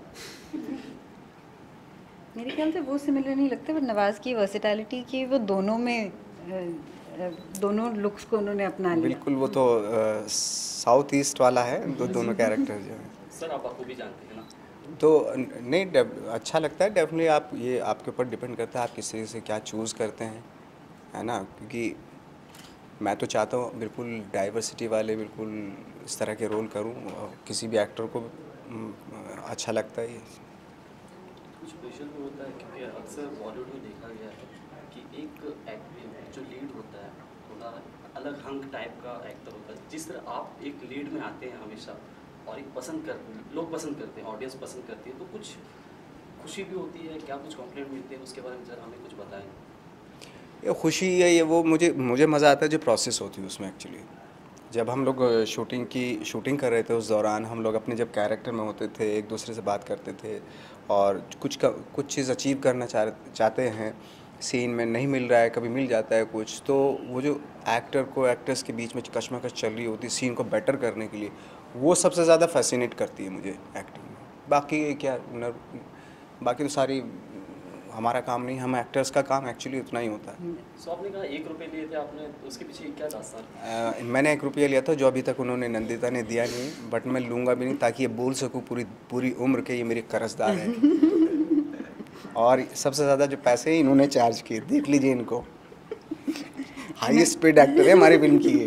मेरे ख्याल से वो सिमिलर नहीं लगते, बट नवाज़ की वर्सेटैलिटी की वो दोनों में दोनों लुक्स को उन्होंने अपना लिया। बिल्कुल, वो तो साउथ ईस्ट वाला है, दो दोनों कैरेक्टर जो है। सर आप आपको भी जानते हैं ना, तो नहीं अच्छा लगता है डेफिनेटली। आप ये आपके ऊपर डिपेंड करता है आप किस तरह से क्या चूज़ करते हैं, है ना। क्योंकि मैं तो चाहता हूँ बिल्कुल डाइवर्सिटी वाले बिल्कुल इस तरह के रोल करूँ, और किसी भी एक्टर को अच्छा लगता है ये। कुछ प्रेशर भी होता है क्योंकि अक्सर बॉलीवुड में देखा गया है कि एक एक्टर जो लीड होता है थोड़ा अलग हंग टाइप का एक्टर होता है। जिस तरह आप एक लीड में आते हैं हमेशा, और एक पसंद कर लोग पसंद करते हैं, ऑडियंस पसंद करती है, तो कुछ खुशी भी होती है, क्या कुछ कॉम्प्लीमेंट मिलते हैं, उसके बारे में जरा हमें कुछ बताएं। ये खुशी है, ये वो मुझे मुझे मज़ा आता है जो प्रोसेस होती है उसमें। एक्चुअली जब हम लोग शूटिंग की शूटिंग कर रहे थे उस दौरान हम लोग अपने जब कैरेक्टर में होते थे, एक दूसरे से बात करते थे, और कुछ का, कुछ चीज़ अचीव करना चाह चाहते हैं, सीन में नहीं मिल रहा है, कभी मिल जाता है कुछ, तो वो जो एक्टर को एक्ट्रेस के बीच में कशमकश चल रही होती है सीन को बेटर करने के लिए, वो सबसे ज़्यादा फैसिनेट करती है मुझे एक्टिंग में। बाकी क्या नर, बाकी तो सारी हमारा काम नहीं, हम एक्टर्स का काम एक्चुअली उतना ही होता है। सो आपने कहा एक रुपये लिए थे आपने, तो उसके पीछे क्या दास्तान? मैंने एक रुपया लिया था जो अभी तक उन्होंने नंदिता ने दिया नहीं, बट मैं लूँगा भी नहीं ताकि ये बोल सकूँ पूरी पूरी उम्र के ये मेरे कर्जदार हैं। और सबसे ज़्यादा जो पैसे इन्होंने चार्ज किए, देख लीजिए इनको, हाईएस्ट पेड एक्टर है हमारी फिल्म की ये।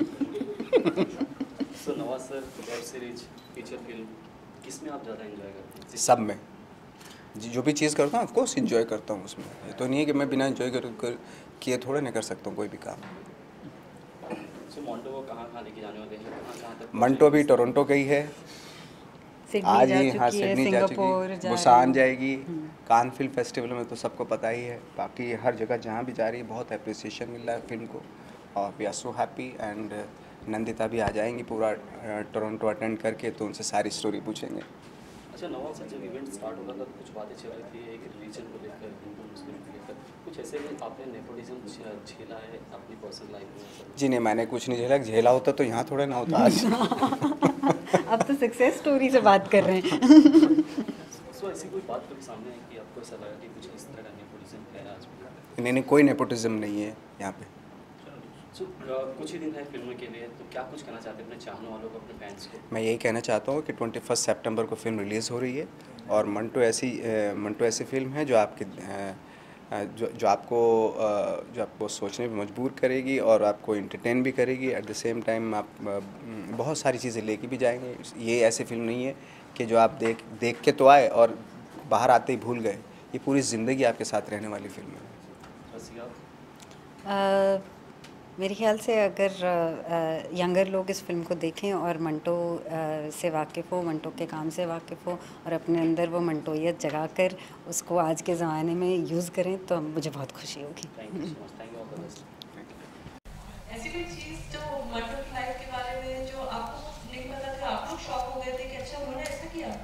So Nawaz sir, web series, feature film, किस में आप ज़्यादा एंजॉय करते हैं? सब में, जो भी चीज़ करता हूँ ऑफ कोर्स एंजॉय करता हूँ उसमें। ये तो नहीं है कि मैं बिना एंजॉय कर, कर किए थोड़ा नहीं कर सकता हूँ कोई भी काम। सो मंटो को कहाँ कहाँ लेके जाने वाले हैं, कहाँ कहाँ तक? मंटो भी टोरंटो गई है आज ही, हाँ सिडनी जा चुकी, बुसान जाएगी, कान फिल्म फेस्टिवल में तो सबको पता ही है, बाकी हर जगह जहाँ भी जा रही है बहुत अप्रिसिएशन मिल रहा है फिल्म को और we are so happy. And Nandita भी आ जाएंगी पूरा टोरंटो अटेंड करके, तो उनसे सारी स्टोरी पूछेंगे। अच्छा नवाज सर, जब इवेंट स्टार्ट होगा था कुछ बातें चल रही थी एक रिलीजन को लेकर, हिंदू मुस्लिम को लेकर, कुछ ऐसे में आपने नेपोटिज्म झेला है अपनी पर्सनल लाइफ में? जी नहीं, मैंने कुछ नहीं झेला, झेला होता तो यहाँ थोड़ा ना होता आज। अब तो सक्सेस स्टोरी से बात कर रहे हैं। सो ऐसी कोई बात कभी सामने है कि आपको ऐसा लगा कि कुछ इस तरह का नेपोटिज्म है आज भी? नहीं नहीं, कोई नेपोटिज्म नहीं है यहाँ पे। सो कुछ ही दिन है फिल्म के लिए, तो क्या कुछ कहना चाहते हैं अपने चाहने वालों को, अपने फैंस को? मैं यही कहना चाहता हूँ कि ट्वेंटी फर्स्ट सेप्टेम्बर को फिल्म रिलीज़ हो रही है और मंटो ऐसी मंटो ऐसी फिल्म है जो आपकी जो जो आपको जो आपको सोचने पे मजबूर करेगी और आपको एंटरटेन भी करेगी, एट द सेम टाइम आप बहुत सारी चीज़ें लेके भी जाएंगे। ये ऐसी फिल्म नहीं है कि जो आप देख देख के तो आए और बाहर आते ही भूल गए, ये पूरी ज़िंदगी आपके साथ रहने वाली फिल्म है। मेरे ख्याल से अगर यंगर लोग इस फिल्म को देखें और मंटो से वाकिफ़ हो, मंटो के काम से वाकिफ़ हो और अपने अंदर वो मंटोइयत जगा कर उसको आज के ज़माने में यूज़ करें तो मुझे बहुत खुशी होगी। ऐसी कोई चीज़ जो मंटो की लाइफ के बारे में जो आपको नहीं पता था, आप लोग शॉक हो गए थे कि अच्छा उन्होंने ऐसा किया?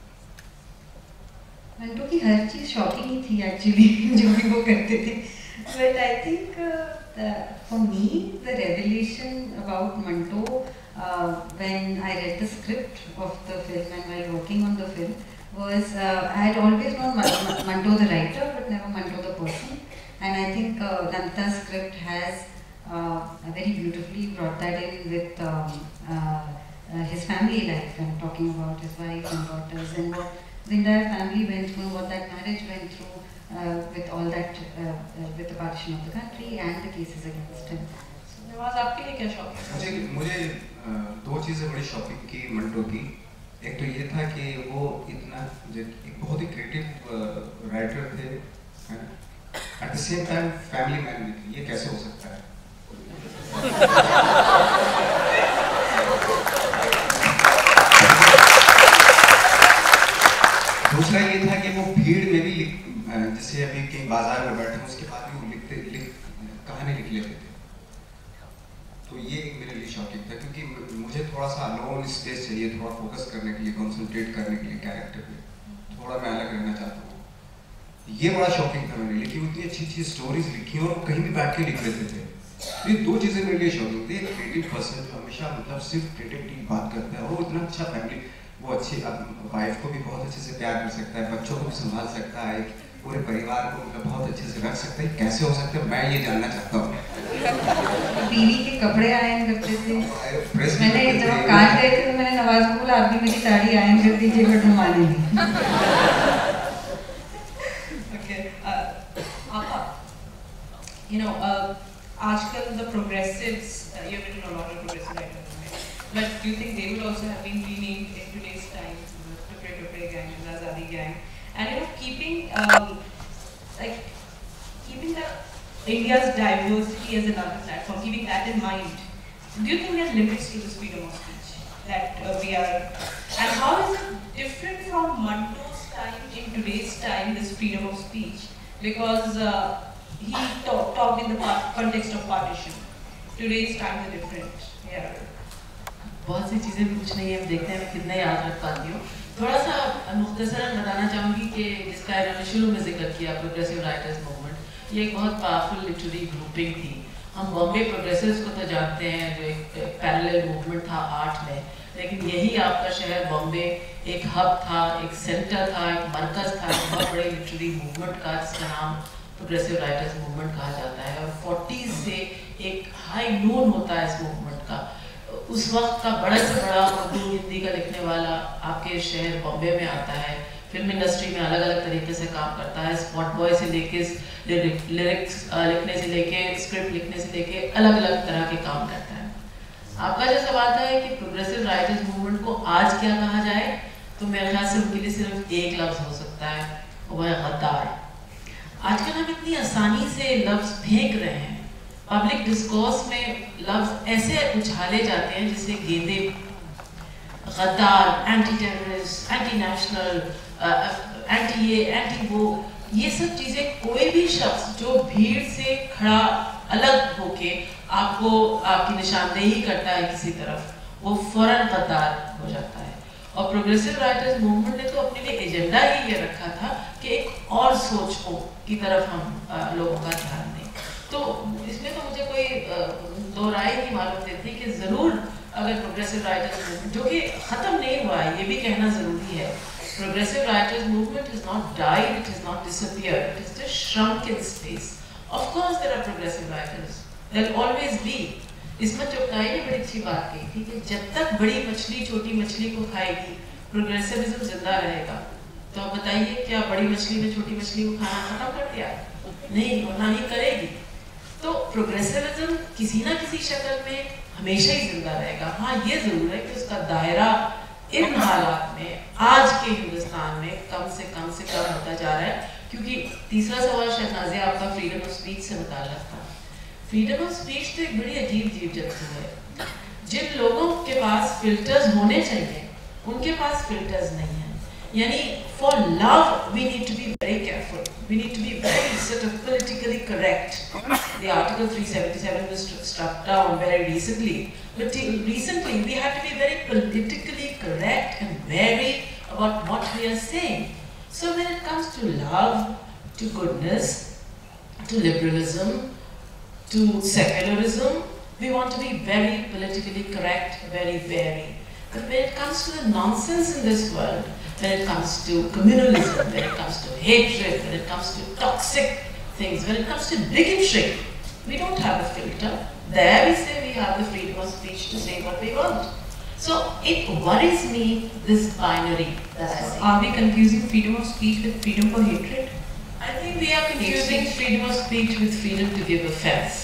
मंटो की हर चीज़ शॉकिंग ही थी एक्चुअली, जो भी वो करते थे। But I think uh, uh, for me the revelation about Manto uh, when I read the script of the film and while working on the film was uh, I had always known Manto the writer but never Manto the person, and I think uh, Nandita's script has uh, very beautifully brought that in with um, uh, uh, his family life, and talking about his wife and daughters and what the entire family went through, what that marriage went through. Uh, with all that, uh, uh, with the partition of the country and the cases against him. Nawaz आपके लिए क्या शौक है? मुझे मुझे दो चीज़ें बड़ी शॉकिंग की मंटो की। एक तो ये था कि वो इतना एक बहुत ही क्रिएटिव राइटर थे, at the same time family man भी थे। ये कैसे हो सकता है? दूसरा ये था कि वो भीड़ में भी जैसे अभी कहीं बाजार में बैठे उसके बाद भी वो लिखते लिख कहानी लिख लेते थे, तो ये एक मेरे लिए शॉकिंग था क्योंकि मुझे थोड़ा सा अलोन स्पेस चाहिए, थोड़ा फोकस करने के लिए, कंसंट्रेट करने के लिए कैरेक्टर पे, थोड़ा मैं अलग रहना चाहता हूँ। ये बड़ा शॉकिंग था मेरे लिए कि उतनी अच्छी अच्छी स्टोरीज लिखी और वो कहीं भी बैठ के लिख लेते थे। तो ये दो चीज़ें मेरे लिए शॉकिंग थी। एक क्रिएटिव पर्सन जो हमेशा मतलब सिर्फ क्रिएटिविटी की बात करता है और वो इतना अच्छा फैमिली, वो अच्छी वाइफ को भी बहुत अच्छे से प्यार कर सकता है, बच्चों को भी संभाल सकता है, पूरे परिवार को मतलब बहुत अच्छे से रख सकते हैं। कैसे हो सकते हैं मैं ये जानना चाहता हूँ। बीवी के कपड़े आयन करते थे। मैंने जब कान गए थे तो मैंने नवाज को बोला आप भी मेरी साड़ी आयन कर दीजिए, बट हम माने नहीं। Okay, uh, you know, uh, आजकल the progressives, uh, you've written a lot of progressive writers, but do you think they would also have been renamed in today's time, the Tupre Tupre gang and the Azadi gang? And you know, keeping um, like keeping the India's diversity as another platform, keeping that in mind, do you think there are limits to this freedom of speech that uh, we are? And how is it different from Manto's time in today's time, this freedom of speech? Because uh, he talk, talked in the part, context of partition. Today's times are different. Yeah. बहुत सी चीज़ें पूछनी है, हम देखते हैं कितना याद रख पाती हूँ। थोड़ा सा मुख्तसरन बताना चाहूँगी कि जिसका इन्होंने शुरू में जिक्र किया, प्रोग्रेसिव राइटर्स मूवमेंट, ये एक बहुत पावरफुल लिटरेरी ग्रुपिंग थी। हम बॉम्बे प्रोग्रेसिव्स को तो जानते हैं जो एक पैरेलल मूवमेंट था आर्ट में, लेकिन यही आपका शहर बॉम्बे एक हब था, एक सेंटर था, एक मरकज़ था, एक बहुत बड़े लिटरेरी मूवमेंट का जिसका नाम प्रोग्रेसिव राइटर्स मूवमेंट कहा जाता है। और फोर्टीज़ से एक हाई नोन होता है इस मूवमेंट का। उस वक्त का बड़ा से बड़ा उर्दू हिंदी का लिखने वाला आपके शहर बॉम्बे में आता है, फिल्म इंडस्ट्री में अलग अलग तरीके से काम करता है, स्पॉट बॉय से लेके लिरिक्स लिखने से लेके स्क्रिप्ट लिखने से लेके अलग अलग तरह के काम करता है। आपका जो सवाल था कि प्रोग्रेसिव राइटर्स मूवमेंट को आज क्या कहा जाए, तो मेरे ख्याल से उनके लिए सिर्फ एक लफ्ज़ हो सकता है, वह है गद्दार। आजकल हम इतनी आसानी से लफ्ज़ फेंक रहे हैं पब्लिक डिस्कोर्स में लफ्ज ऐसे उछाले जाते हैं जैसे गेंदे, गद्दार, anti terrorist, anti national, anti ये, एंटी वो, ये सब चीज़ें कोई भी शख्स जो भीड़ से खड़ा अलग होके आपको आपकी निशानदेही करता है किसी तरफ, वो फौरन गद्दार हो जाता है। और प्रोग्रेसिव राइटर्स मूवमेंट ने तो अपने लिए एजेंडा ही ये रखा था कि एक और सोच को की तरफ हम आ, लोगों का ध्यान दें। तो इसमें तो मुझे कोई दो राय नहीं मालूम देती कि ज़रूर अगर प्रोग्रेसिव राइटर्स मूवमेंट, जो कि ख़त्म नहीं हुआ है, ये भी कहना ज़रूरी है, progressive writers movement is not died, it is not disappeared, it is just shrunk in space. Of course there are progressive writers, there will always be. इसमें चौटाई ने बड़ी अच्छी बात कही थी कि जब तक बड़ी मछली छोटी मछली को खाएगी प्रोग्रेसिविज्म जिंदा रहेगा। तो आप बताइए, क्या बड़ी मछली ने छोटी मछली को खाना खत्म कर दिया? नहीं, और ना ही करेगी। तो प्रोग्रेसिविज्म किसी ना किसी शक्ल में हमेशा ही जिंदा रहेगा। हाँ, ये जरूर है कि उसका दायरा इन हालात में आज के हिंदुस्तान में कम से कम से कम होता जा रहा है, क्योंकि तीसरा सवाल शायद नाज़िया आपका फ्रीडम ऑफ स्पीच से मुताल्लिक़ था। फ्रीडम ऑफ स्पीच तो एक बड़ी अजीब जीव जंतु है। जिन लोगों के पास फिल्टर्स होने चाहिए उनके पास फिल्टर्स नहीं हैं। यानी for love we need to be very careful, we need to be very sort of politically correct. The Article three seventy-seven was struck down very recently, but till recently we had to be very politically correct and wary about what we are saying. So when it comes to love, to goodness, to liberalism, to secularism, we want to be very politically correct, very wary. But when it comes to the nonsense in this world, when it comes to communalism, when it comes to hatred, when it comes to toxic things, when it comes to bigotry, we don't have a filter. There we say we have the freedom of speech to say what we want. So it worries me, this binary that I see. Are we confusing freedom of speech with freedom for hatred? I think we are confusing freedom of speech with freedom to give offense.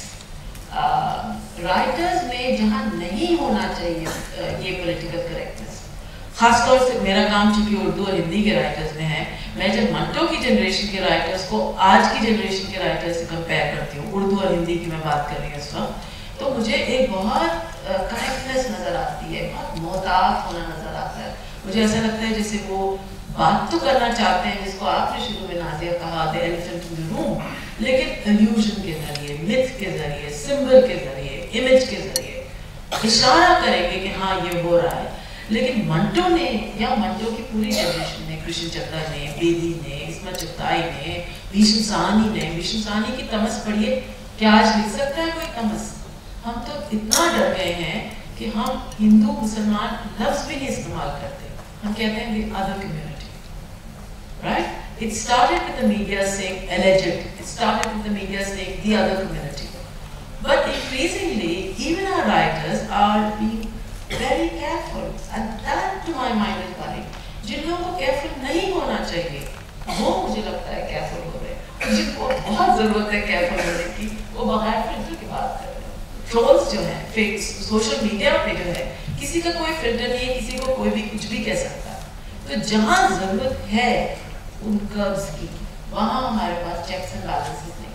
Writers uh, में जहाँ नहीं होना चाहिए uh, ये political correctness, खासतौर से मेरा काम चूंकि उर्दू और हिंदी के राइटर्स में है, मैं जब मंटो की जनरेशन के राइटर्स को आज की जनरेशन के राइटर्स से कंपेयर करती हूँ, उर्दू और हिंदी की मैं बात कर रही हूँ इस वक्त, तो मुझे एक बहुत करेक्टनेस uh, नज़र आती है, बहुत मोहतात होना नज़र आता है। मुझे ऐसा लगता है जैसे वो बात तो करना चाहते हैं जिसको आपने शुरू में नाज़िया कहा, the elephant in the room, लेकिन इल्यूजन के जरिए, मिथ के जरिए, सिंबल के जरिए, इमेज के जरिए इशारा करेंगे कि हाँ ये हो रहा है। लेकिन मंटो ने या मंटो की पूरी जनरेशन ने, कृष्ण चड्ढा ने, बेदी ने, इस्मत चुगताई ने, भीष्म साहनी ने, भीष्म साहनी की तमस पढ़िए, क्या आज लिख सकता है कोई तमस? हम तो इतना डर गए हैं कि हम हिंदू मुसलमान लफ्ज भी नहीं इस्तेमाल करते, हम कहते हैं the other community, right? It started with the media saying alleged, it started with the media saying the other community. But increasingly, even our writers are being very careful, and that to my mind is worrying. जिन लोगों को careful नहीं होना चाहिए, वो मुझे लगता है careful हो रहे हैं। जिनको बहुत ज़रूरत है careful होने की, वो बगैर फिल्टर की बात कर रहे हैं। Trolls जो हैं, fake social media पे जो है, किसी का कोई filter नहीं है, किसी को कोई भी कुछ भी कह सकता है। तो जहाँ ज़रूरत है उन कर्व्स की, वहाँ हमारे पास चेक्स एंड बैलेंसेस नहीं।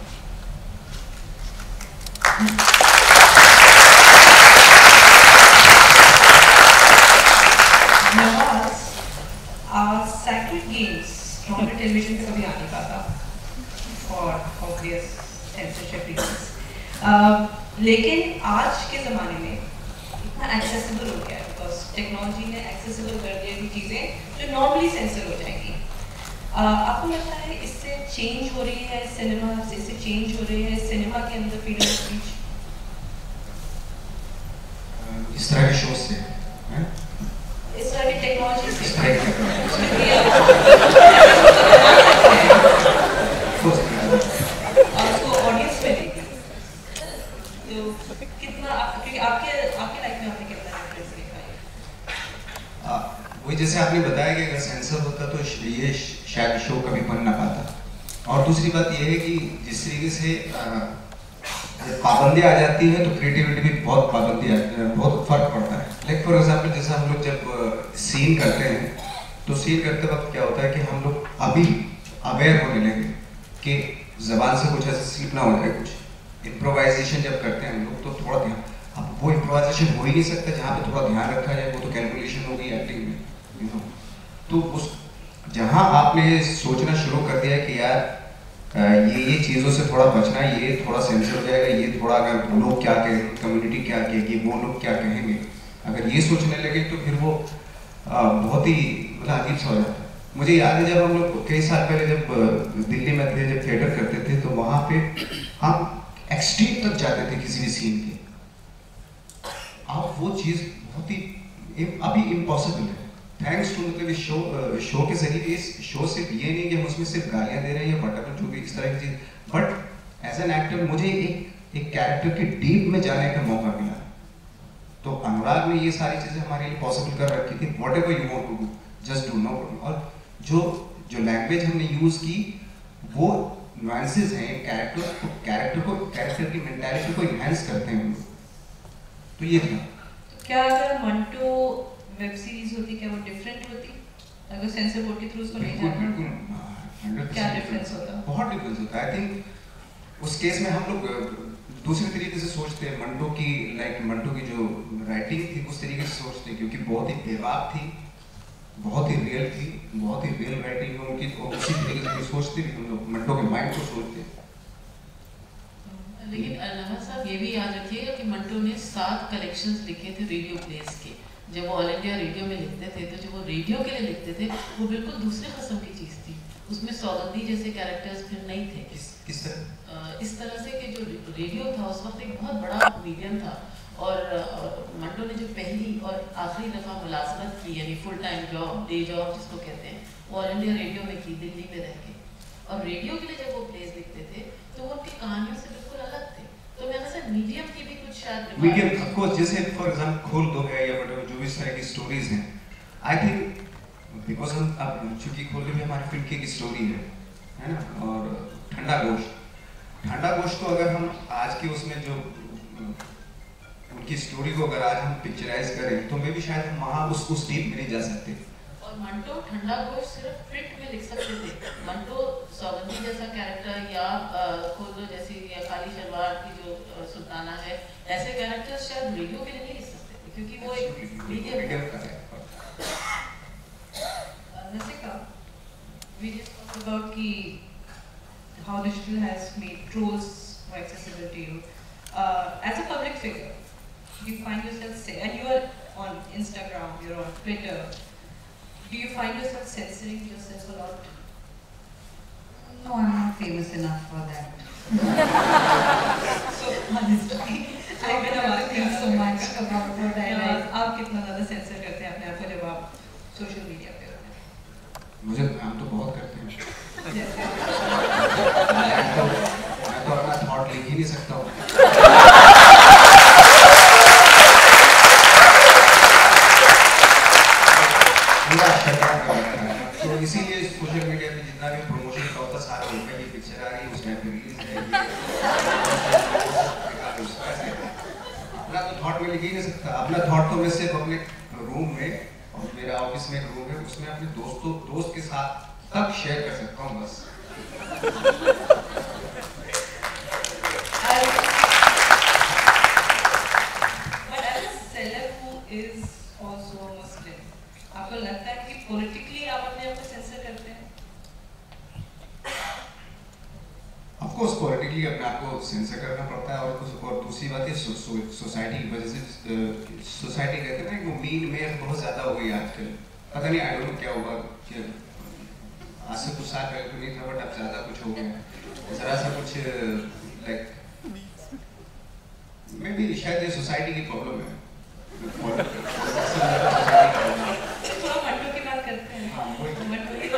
Nawaz, sacred games normal television पे कभी आ नहीं पाता for obvious censorship reasons. लेकिन आज के ज़माने में इतना accessible हो गया है because टेक्नोलॉजी ने accessible कर दिया कि चीज़ें जो normally सेंसर हो जाएंगी। आपको लगता है इससे चेंज हो रही है सिनेमा, इससे चेंज हो रही है सिनेमा के अंदर फ्रीडम ऑफ स्पीच? इस तरह के शो से, इस तरह की टेक्नोलॉजी से उसको ऑडियंस में देगी तो कितना, क्योंकि आपके आपके लाइफ में आपने कितना डिफरेंस देखा है? वही जैसे आपने बताया कि अगर सेंसर होता तो ये शायद शो कभी बन ना पाता। और दूसरी बात यह है कि जिस तरीके से पाबंदी आ जाती है तो क्रिएटिविटी भी बहुत पाबंदी बहुत फर्क पड़ता है। लाइक फॉर एग्जांपल जैसे हम लोग जब सीन करते हैं तो सीन करते वक्त क्या होता है कि हम लोग अभी अवेयर होने लगे कि जबान से कुछ ऐसा स्लिप ना हो जाए कुछ, इम्प्रोवाइजेशन जब करते हैं हम लोग तो थोड़ा ध्यान, अब वो इम्प्रोवाइजेशन हो ही नहीं सकता जहाँ पे थोड़ा ध्यान रखा जाए, वो तो कैलकुलेशन होगी एक्टिंग में, यू नो। तो उस जहाँ आपने सोचना शुरू कर दिया कि यार ये ये चीज़ों से थोड़ा बचना है, ये थोड़ा सेंसर हो जाएगा, ये थोड़ा अगर लोग क्या कहेंगे, कम्युनिटी क्या कहेगी, वो लोग क्या कहेंगे, अगर ये सोचने लगे तो फिर वो आ, बहुत ही मतलब अजीब सा हो जाता है। मुझे याद है जब हम लोग कई साल पहले जब दिल्ली में थे, जब थिएटर करते थे, तो वहाँ पे हम एक्सट्रीम तक जाते थे किसी भी सीन के। अब वो चीज़ बहुत ही अभी इम्पॉसिबल है। थैंक्स टू मतलब इस शो शो के जरिए, इस शो सिर्फ ये नहीं कि हम उसमें सिर्फ गालियाँ दे रहे हैं या वटएवर जो भी इस तरह की चीज़, बट एज एन एक्टर मुझे एक एक कैरेक्टर के डीप में जाने का मौका मिला। तो अनुराग ने ये सारी चीज़ें हमारे लिए पॉसिबल कर रखी थी। Whatever you want to do just do, no problem. और जो जो लैंग्वेज हमने यूज़ की वो नुआंसेस हैं कैरेक्टर को कैरेक्टर को कैरेक्टर की मेंटालिटी को इन्हांस करते हैं हम लोग। तो ये था। क्या अगर मंटो वेब सीरीज होती क्या वो डिफरेंट होती अगर सेंसर बोर्ड के थ्रू उसको नहीं जाना? बिल्कुल, क्या डिफरेंस होता? बहुत डिफरेंस होता है। आई थिंक उस केस में हम लोग दूसरे तरीके से सोचते हैं। मंटो की लाइक मंटो की जो राइटिंग थी उस तरीके से सोचते हैं, क्योंकि बहुत ही बेबाक थी, बहुत ही रियल थी, बहुत ही रियल राइटिंग है उनकी, तो उसी तरीके से सोचते भी हम लोग मंटो के माइंड को सोचते हैं। लेकिन नमन साहब ये भी याद रखिएगा कि मंटो ने सात कलेक्शंस लिखे थे रेडियो प्लेस के। जब वो ऑल इंडिया रेडियो में लिखते थे तो जब वो रेडियो के लिए लिखते थे वो बिल्कुल दूसरे किस्म की चीज़ थी। उसमें सौगंधी जैसे कैरेक्टर्स फिर नहीं थे। किस किस तरह? इस तरह से कि जो रेडियो था उस वक्त एक बहुत बड़ा मीडियम था, और मंटो ने जो पहली और आखिरी दफ़ा मुलाजमत की, यानी full time job, day job जिसको कहते हैं, वो ऑल इंडिया रेडियो में की, दिल्ली में रह के। और रेडियो के लिए जब वो प्लेस लिखते थे तो वो उनकी कहानियों से बिल्कुल अलग थे। तो मेरे ख्याल से मीडियम की भी कुछ शायद मीडियम आपको जैसे फॉर एग्जाम्पल खोल दो है या वट जो भी इस तरह की स्टोरीज हैं, आई थिंक बिकॉज हम अब चूँकि खोल भी हमारी फिल्म की एक स्टोरी है है ना। और ठंडा गोश्त ठंडा गोश्त को अगर हम आज की उसमें जो उनकी स्टोरी को अगर आज हम पिक्चराइज करें तो मे भी शायद हम वहाँ उस उस डीप में नहीं जा सकते। और मंटो ठंडा गोश्त सिर्फ प्रिंट में लिख सकते थे। मंटो सौगंधी जैसा कैरेक्टर या खोलो जैसी या काली शलवार की जो सुल्ताना है, ऐसे कैरेक्टर्स शायद रेडियो के लिए नहीं लिख सकते थे क्योंकि वो एक मीडियम का है। Nasika, we just talked about ki how digital has made trolls more accessible to you. Uh, as a public figure, you find yourself say, and you are on Instagram, you're on Twitter. Do you find yourself censoring yourself a lot? No, I'm not famous enough for that. So honestly, I'm gonna think so much about what I like. आप कितना ज़्यादा sensor करते हैं अपने आप को जब आप सोशल मीडिया पे होते हैं? मुझे हम तो बहुत करते हैं। मैं तो मैं तो अपना थॉट लिख ही नहीं सकता हूँ। तो इसीलिए सोशल मीडिया पे जितना भी प्रमोशन का होता सारा होता है, ये पिक्चर आ रही है उसमें रिलीज है, अपना तो थॉट में लिख ही नहीं सकता। अपना थॉट तो मैं सिर्फ अपने रूम में, और मेरा ऑफिस में एक रूम है उसमें अपने दोस्तों दोस्त के साथ तब शेयर कर सकता हूँ बस। But as a celeb who is also a Muslim, आपको लगता है कि politically आप अपने आप को सेंसर करते हैं? Of course politically अपने आप को सेंसर करना पड़ता है, और कुछ और दूसरी बात है सोसाइटी की वजह से। सोसाइटी कहते हैं ना वो मीन में बहुत ज़्यादा हो गई आजकल, पता नहीं आई डोंट नो क्या होगा कि आज से कुछ साल पहले तो नहीं था, बट अब ज़्यादा कुछ हो गया ज़रा सा कुछ लाइक मे बी शायद ये सोसाइटी की प्रॉब्लम है। थोड़ा मंटो की बात करते हैं। हाँ, वही। मंटो की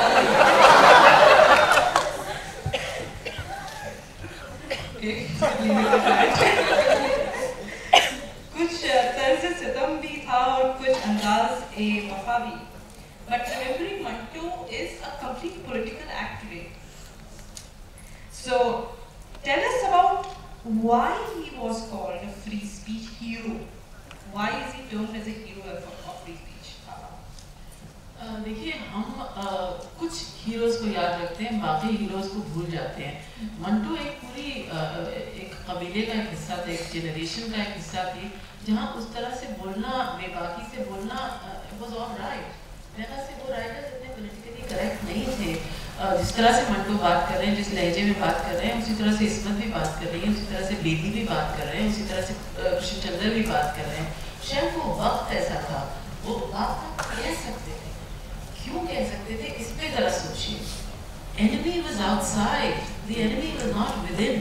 कुछ तर्ज सितम भी था और कुछ अंदाज ए वफा भी। But remembering Manto is a complete political act today. So tell us about why he was called a free speech hero. Why is he termed as a hero of, of free speech? देखिए हम आ, कुछ heroes को याद रखते हैं, बाकी heroes को भूल जाते हैं। मंटो एक पूरी आ, एक कबीले का एक हिस्सा था, एक जनरेशन का एक हिस्सा थी, जहाँ उस तरह से बोलना, बेबाकी से बोलना वाज ऑल राइट। मेरे ख्याल से वो राइटर्स इतने पॉलिटिकली करेक्ट नहीं थे। आ, जिस तरह से मंटो बात कर रहे हैं, जिस लहजे में बात कर रहे हैं, उसी तरह से इस्मत भी बात कर रही है, उसी तरह से बेदी भी बात कर रहे हैं, उसी तरह से कृष्णचंद्र भी बात कर रहे हैं। शायद वो वक्त ऐसा था, वो बात हम कह सकते थे। क्यों कह सकते थे, इस पे जरा सोचिए। Enemy was outside, the enemy was not within.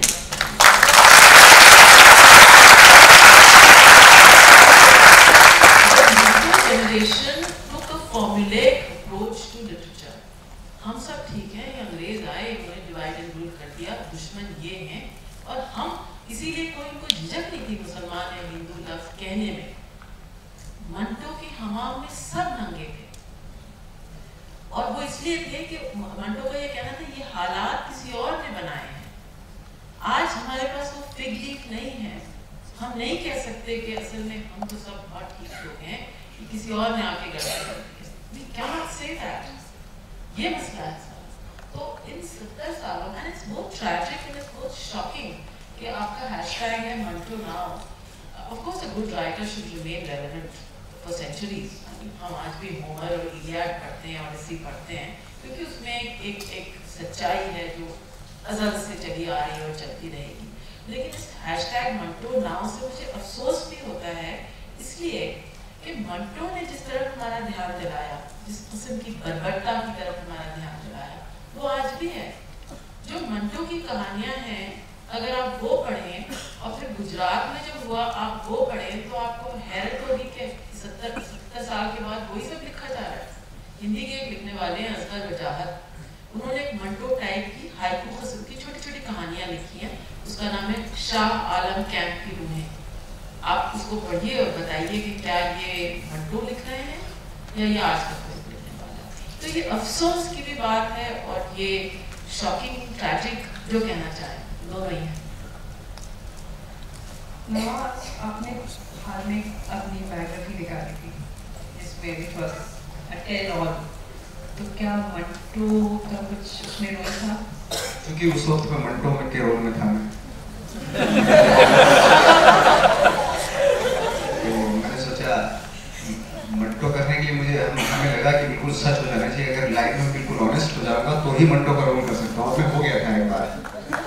The generation took a formulaic approach to literature. हम सब ठीक है, ये अंग्रेज आए, उन्होंने डिवाइड एंड रूल कर दिया, दुश्मन ये हैं, और हम इसीलिए कोई कोई झिझक नहीं थी मुसलमान या हिंदू लफ्ज कहने में। मंटो के हमाम में सब नंगे थे, और वो इसलिए थे कि मंटो का ये कहना था ये हालात किसी और ने बनाए हैं। आज हमारे पास वो फिग लीफ नहीं है, हम नहीं कह सकते कि असल में हम तो सब बहुत ठीक लोग हैं, कि किसी और ने आके गड़बड़ कर दी। We cannot say that. ये मसला है सर। तो इन सत्तर सालों में it's both tragic and it's both shocking कि आपका हैशटैग है Manto now. Of course a good writer should remain relevant for centuries. हम आज भी होमर और इलियाड पढ़ते हैं, ओडिसी पढ़ते हैं, क्योंकि उसमें एक एक, एक सच्चाई है जो अज़ल से चली आ रही है और चलती रहेगी। लेकिन इस हैशटैग मंटो नाउ से मुझे अफसोस भी होता है, इसलिए कि मंटो ने जिस तरफ हमारा ध्यान दिलाया, जिस किस्म की बर्बरता की तरफ हमारा ध्यान दिलाया, वो आज भी है। जो मंटो की कहानियाँ हैं, अगर आप वो पढ़ें और फिर गुजरात में जब हुआ आप वो पढ़ें, तो आपको हैरत होगी कि सत्तर सत्तर साल के बाद वही सब लिखा जा रहा है। हिंदी के एक लिखने वाले हैं असगर वजाहत, उन्होंने एक मंटो टाइप की हाइकू किस्म की छोटी छोटी कहानियाँ लिखी हैं, उसका नाम है शाह आलम कैंप की रूहें। आप उसको पढ़िए और बताइए कि क्या ये मंटो लिख रहे हैं या ये आज का कोई लिखने वाला है। तो ये अफसोस की भी बात है और ये शॉकिंग ट्रैजिक जो कहना चाहें, दोनों ही है। आपने हाल में अपनी बायोग्राफी निकाली थी जिसमें it was a tell all, तो क्या मंटो का कुछ उसमें रोल था? क्योंकि उस वक्त मैं मंटो में के रोल में था मैं तो मैंने सोचा मंटो करने के लिए मुझे हमें लगा कि बिल्कुल सच हो जाना चाहिए। अगर लाइफ में बिल्कुल ऑनेस्ट हो जाऊंगा तो ही मंटो का रोल कर सकता हूँ, और मैं हो गया था एक बार।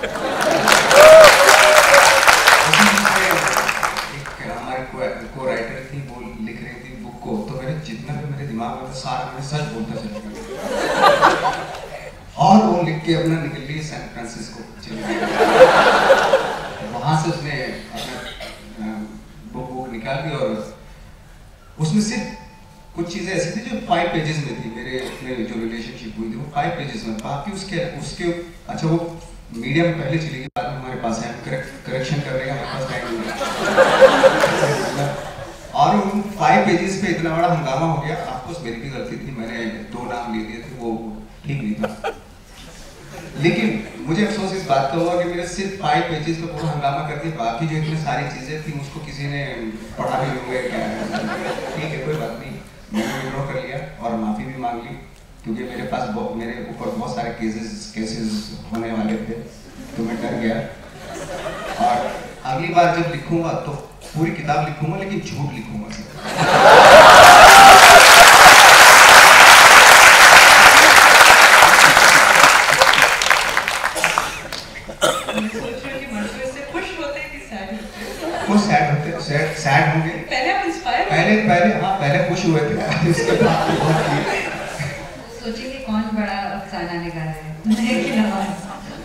को राइटर थी, वो लिख रही थी बुक को, तो मेरे जितना भी मेरे दिमाग में सारा मैंने सच बोलता चला गया और वो लिख के अपना निकल गई सैन फ्रांसिस्को चली गई। वहाँ से उसने अपना बुक बुक निकाल दी और उसमें सिर्फ कुछ चीज़ें ऐसी थी जो फाइव पेजेस में थी। मेरे अपने जो रिलेशनशिप हुई थी वो फाइव पेजेस में, बाकी उसके उसके अच्छा वो मीडिया में पहले चली गई, बाद में हमारे पास है, करेक्शन करने का हमारे पास टाइम नहीं है। और उन फाइव पेजेस पे इतना बड़ा हंगामा हो गया। आपको मेरी भी गलती थी, मैंने दो नाम ले दिए थे, वो ठीक नहीं था। लेकिन मुझे अफसोस इस बात का हुआ कि मेरे सिर्फ फाइव पेजेस पे पूरा हंगामा कर दिया, बाकी जो इतनी सारी चीज़ें थी उसको किसी ने पढ़ा भी होंगे क्या। ठीक है, कोई बात नहीं, मैंने विड्रॉ कर लिया और माफ़ी भी मांग ली, क्योंकि मेरे पास मेरे ऊपर बहुत सारे केसेस केसेस होने वाले थे, तो मैं डर गया। और अगली बार जब लिखूंगा तो पूरी किताब लिखूंगा, लेकिन झूठ लिखूंगा। वो सैड होते सैड सैड होंगे। पहले आप इंस्पायर पहले पहले हाँ पहले खुश हुए थे, इसके बाद बहुत सोचिए कि कौन बड़ा अफसाना निकाल रहा है, मैं कि नवाज।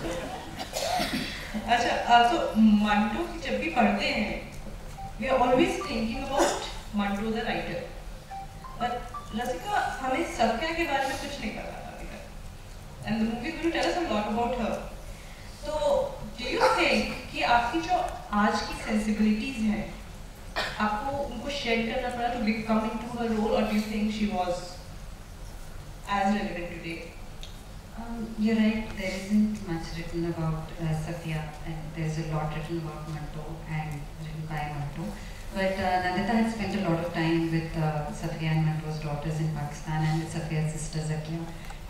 अच्छा, तो मंटो की जब भी पढ़ते हैं, we are always thinking about Manto the writer, but रसिका हमें सत्या के बारे में कुछ नहीं पता अभी तक, and the movie will tell us a lot about her. तो do you think कि आपकी जो आज की sensibilities हैं, आपको उनको shed करना पड़ा to come into her role, or do you think she was as relevant today? Um, you're right, there isn't much written about uh, Satya, and there's a lot written about Manto and written by Manto. But uh, Nandita had spent a lot of time with uh, Satya and Manto's daughters in Pakistan and with Satya's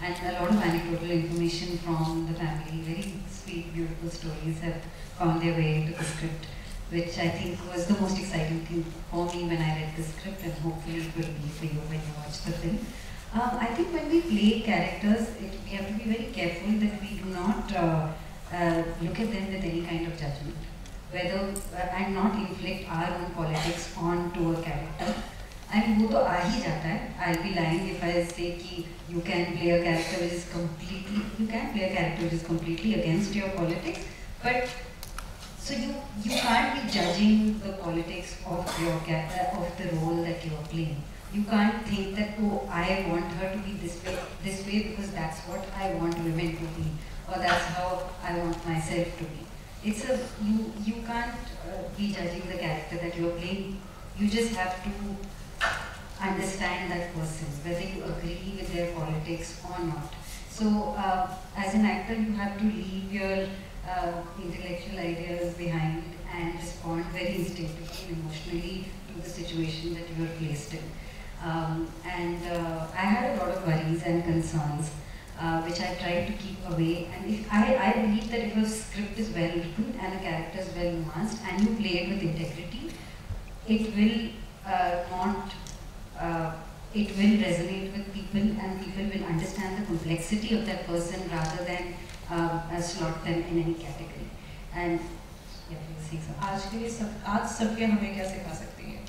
and a lot of anecdotal information from the family. Very sweet, beautiful stories have found their way into the script, which I think was the most exciting thing for me when I read the script, and hopefully it will be for you when you watch the film. Um, I think when we play characters, it, we have to be very careful that we do not uh, uh, look at them with any kind of judgment, whether uh, and not inflict our own politics onto a character. I mean, वो तो आ ही जाता है. I'll be lying if I say कि you can play a character which is completely, you can play a character which is completely against your politics, but so you you can't be judging the politics of your character, of the role that you are playing. You can't think that, oh, I want her to be this way, this way because that's what I want women to be, or that's how I want myself to be. It's a you you can't uh, be judging the character that you are playing. You just have to understand that person, whether you agree with their politics or not. So, uh, as an actor, you have to leave your uh, intellectual ideas behind and respond very instinctively and emotionally to the situation that you are placed in. Um, and uh, I had a lot of worries and concerns, uh, which I tried to keep away. And if I, I believe that if a script is well written and a character is well nuanced and you play it with integrity, it will uh, not, uh, it will resonate with people, and people will understand the complexity of that person rather than uh, uh, slot them in any category. And yeah, you see something. आज के लिए सब आज सबके हमें क्या सिखा सकती है?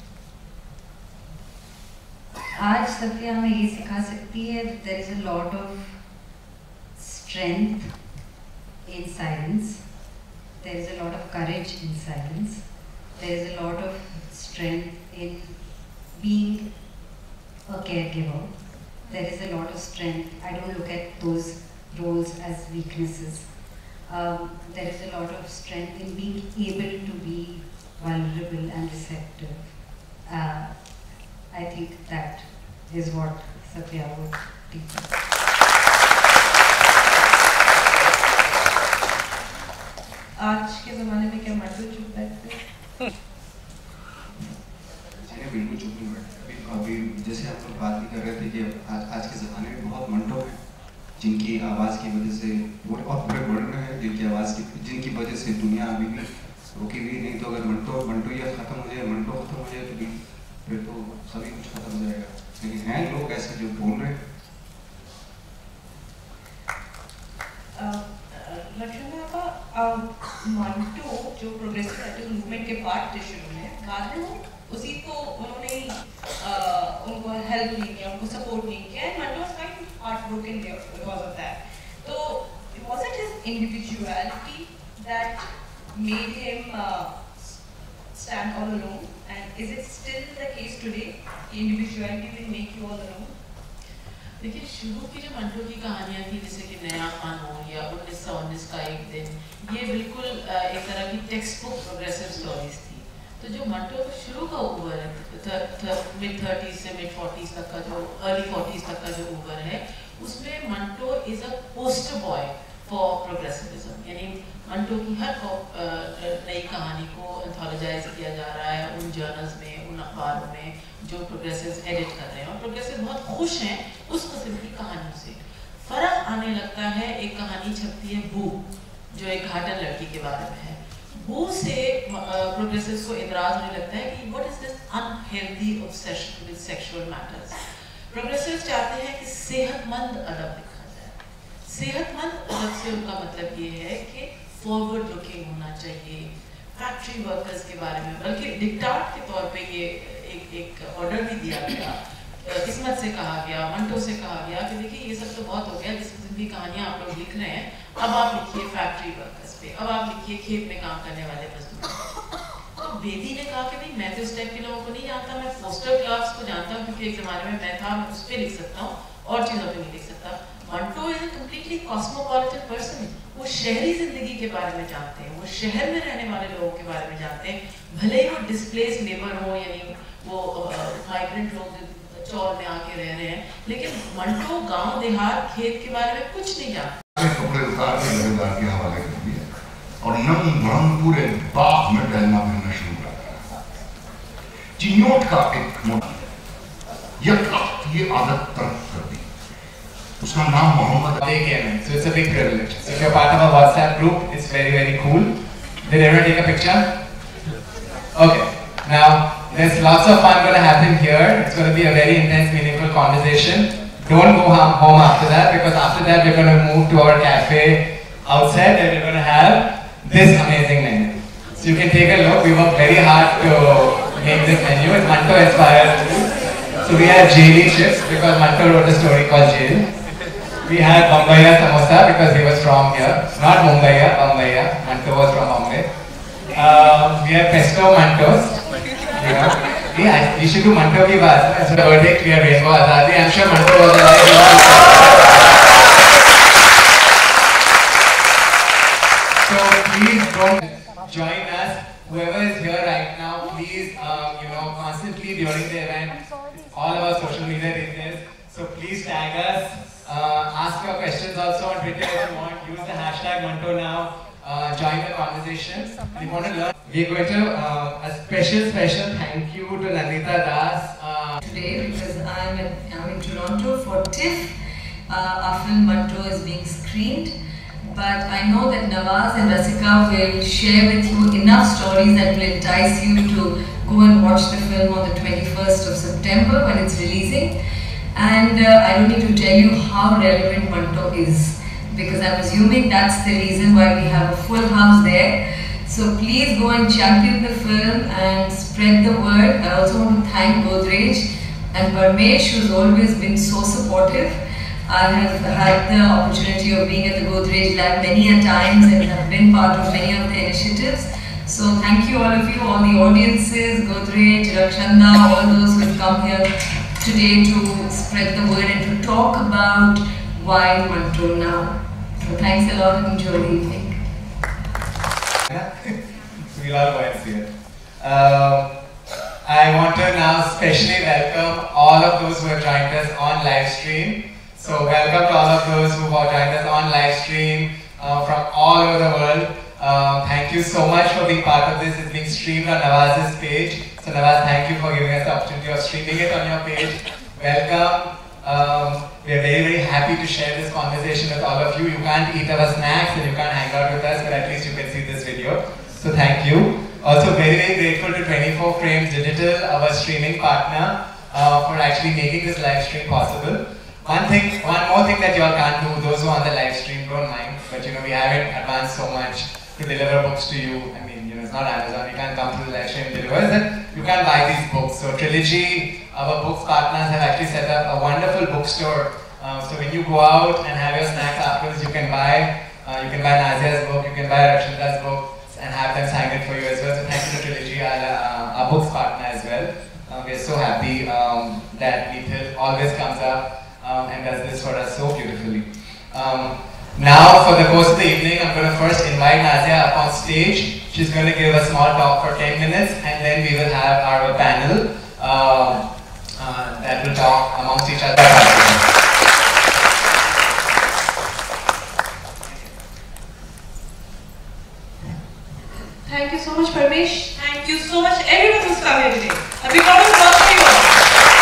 आज सत्य हमें ये सिखा सकती है that there is a lot of strength in silence. There is a lot of courage in silence. There is a lot of strength in being a caregiver. There is a lot of strength. I don't look at those roles as weaknesses. Um, there is a lot of strength in being able to be vulnerable and receptive. Uh, I think that is what Satya would teach us. आज के ज़माने में क्या मंटो चुप बैठते हैं? जी बिल्कुल चुप नहीं बैठते. अभी जैसे आप लोग बात भी कर रहे थे कि आज आज के ज़माने में बहुत मंटो हैं जिनकी आवाज़ की वजह से पूरे और पूरे वर्ल्ड में है, जिनकी आवाज़ की जिनकी वजह से दुनिया अभी भी रुकी हुई नहीं. तो अगर मंटो मंटो ये ख़त्म हो जाए, मंटो ख़त्म हो जाए तो भी फिर तो सभी कुछ खत्म हो जाएगा. लेकिन हैं लोग ऐसे जो बोल रहे हैं. लक्ष्मण का मंटो जो प्रोग्रेसिव राइटिंग मूवमेंट के पार्ट थे शुरू में, बाद में उसी को उन्होंने उनको हेल्प नहीं किया, उनको सपोर्ट नहीं किया, and Manto was kind of heart broken because of that. तो was it his individuality that made him stand all alone, and is it still the case today? Individuality will make you all alone. देखिए शुरू की जो मंटो की कहानियाँ थी जैसे कि नया कानून या उन्नीस सौ उन्नीस का एक दिन, ये बिल्कुल एक तरह की टेक्स्ट बुक प्रोग्रेसिव स्टोरीज थी. तो जो मंटो शुरू का ओवर है मिड थर्टीज से मिड फोर्टीज तक का जो अर्ली फोर्टीज तक का जो ओवर है, उसमें Manto is a poster boy for progressivism. यानी मंटो की हर नई कहानी को एंथोलॉजाइज किया जा रहा है उन जर्नल्स में, उन अखबारों में जो प्रोग्रेसिव्स एडिट कर रहे हैं, और प्रोग्रेसिव बहुत खुश हैं उस किस्म की कहानियों से. फर्क आने लगता है, एक कहानी छपती है बू, जो एक घाटन लड़की के बारे में है. बू से प्रोग्रेसिव्स को इतराज होने लगता है कि what is this unhealthy obsession with sexual matters. Progressives चाहते हैं कि सेहतमंद अदब लिखा जाए. सेहतमंद अदब से उनका मतलब ये है कि फॉरवर्ड लुकिंग होना चाहिए, फैक्ट्री वर्कर्स के बारे में, बल्कि डिक्टाट के तौर पे ये एक एक ऑर्डर भी दिया गया, किस्मत से कहा गया, मंटो से कहा गया कि देखिए ये सब तो बहुत हो गया, जिस किस्म की कहानियाँ आप लोग लिख रहे हैं, अब आप लिखिए फैक्ट्री वर्कर्स पे, अब आप लिखिए खेत में काम करने वाले मजदूर. तो बेदी ने कहा कि नहीं, मैं तो इस टाइप के लोगों को नहीं जानता, मैं पोस्टर क्लास को जानता हूँ क्योंकि एक ज़माने में मैं था, मैं उस पर लिख सकता हूँ और चीज़ों पर नहीं लिख सकता. Manto is a completely cosmopolitan person. वो शहरी जिंदगी के बारे में जानते हैं, वो शहर में रहने वाले लोगों के बारे में जानते हैं, भले ही वो डिस्प्लेस लेबर हो, यानी वो माइग्रेंट लोग चौर में आके रह रहे हैं, लेकिन मंटो गांव देहात खेत के बारे में कुछ नहीं जानते. कपड़े उतार के जमींदार के हवाले कर दिया और नम भ्रम पूरे बाग में टहलना फिरना शुरू कर दिया. चिन्योट का एक मोटा ये आदत तर्क कर दी. उसका नाम Mohammad They came in, so it's a big privilege. So if you're part of a WhatsApp group, it's very very cool. Did everyone take a picture? Okay. Now there's lots of fun going to happen here. It's going to be a very intense, meaningful conversation. Don't go home after that, because after that we're going to move to our cafe outside and we're going to have this amazing menu. So you can take a look. We worked very hard to make this menu. It's Manto inspired too. So we had jaili chips because Manto wrote a story called Jail. We had Bombaya samosa because he was from here. Not Mumbaiya, Bombaya. Manto was from Bombay. Um, we had pesto Mantos. You know. Yeah, we should do Manto ki baat. So the verdict, we have Rainbow Azadi. I'm sure Manto was alive. So please don't join us. Whoever is here right now, please, um, you know, constantly during the event, all our social media details. So please tag us. Uh, ask your questions also on Twitter if you want. Use the hashtag Manto now. Uh, join the conversation. If you want to learn, we're going to uh, a special, special thank you to Nandita Das. Uh, Today, because I'm in, I'm in Toronto for TIFF. Uh, our film Manto is being screened. But I know that Nawaz and Rasika will share with you enough stories that will entice you to go and watch the film on the twenty-first of September when it's releasing. And uh, I don't need to tell you how relevant Manto is, because I'm assuming that's the reason why we have a full house there. So please go and champion the film and spread the word. I also want to thank Godrej and Parmesh, who's always been so supportive. I have had the opportunity of being at the Godrej lab many a times and have been part of many of the initiatives. So thank you all of you, all the audiences, Godrej, Rakshanda, all those who have come here today to spread the word and to talk about why Manto now. So thanks a lot and enjoy the evening. We'll all go and see it. Um, I want to now specially welcome all of those who have joined us on live stream. So welcome to all of those who have joined us on live stream uh, from all over the world. Um, thank you so much for being part of this. It's being streamed on Nawaz's page. So Nawaz, thank you for giving us the opportunity of streaming it on your page. Welcome. Um, we are very, very happy to share this conversation with all of you. You can't eat our snacks and you can't hang out with us, but at least you can see this video. So thank you. Also very, very grateful to twenty-four frames Digital, our streaming partner, uh, for actually making this live stream possible. One thing, one more thing that you all can't do, those who are on the live stream don't mind, but you know, we haven't advanced so much to deliver books to you. I mean, you know, it's not Amazon, you can't come through the live stream and deliver, is that you can buy these books. So Trilogy, our books partners have actually set up a wonderful bookstore. Uh, so when you go out and have your snacks afterwards, you can buy, uh, you can buy Nazia's book, you can buy Rakshanda's book, and have them sign it for you as well. So thank you to Trilogy, our, uh, our books partner as well. Uh, we're so happy um, that Neethal always comes up Um, and does this for us so beautifully. Um, now, for the course of the evening, I'm going to first invite Nazia up on stage. She's going to give a small talk for ten minutes, and then we will have our panel uh, uh, that will talk amongst each other. Thank you so much, Parmesh. Thank you so much, everyone who's come here today. A big round of applause for you all.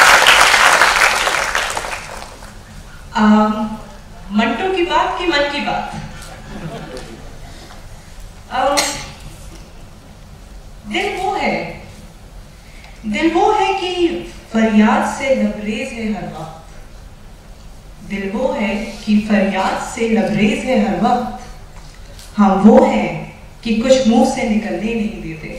Um, Manto की बात की मन की बात. um, दिल वो है दिल वो है कि फरियाद से लबरेज है हर वक्त. दिल वो है कि फरियाद से लबरेज है हर वक्त. हम वो हैं कि कुछ मुंह से निकलने नहीं देते.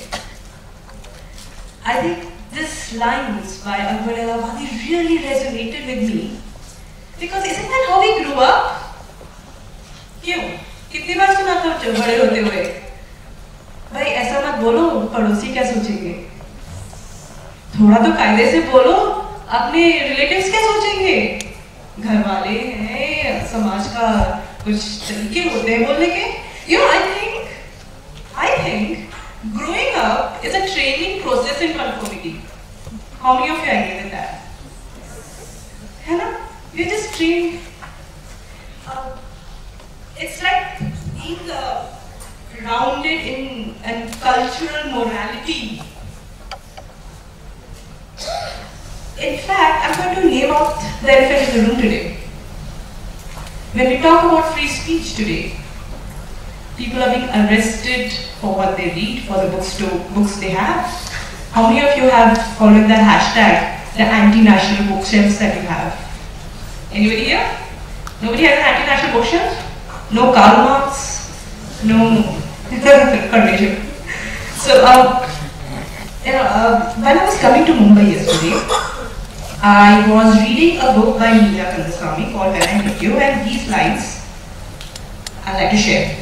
I think this lines by Akbar Allahabadi really resonated with me. Because isn't that how we grew up? क्यों? कितनी बार सुना था जब बड़े होते हुए? भाई ऐसा मत बोलो, पड़ोसी क्या सोचेंगे? थोड़ा तो कायदे से बोलो, अपने रिलेटिव्स क्या सोचेंगे? घर वाले हैं, समाज का कुछ तरीके होते हैं बोलने के. You know, I think, I think, growing up is a training process in conformity. How many of you agree with that? है ना? We're just trained. Uh, it's like being uh, grounded in and cultural morality. In fact, I'm going to name out the elephant in the room today. When we talk about free speech today, people are being arrested for what they read, for the books to books they have. How many of you have followed that hashtag, the anti-national bookshelves that you have? Anybody here? Nobody has an anti-national bookshelf? No Karl Marx? No condition. So, um, you know, uh, when I was coming to Mumbai yesterday, I was reading a book by Meera Kandasamy called When I Meet You, and these lines I'd like to share.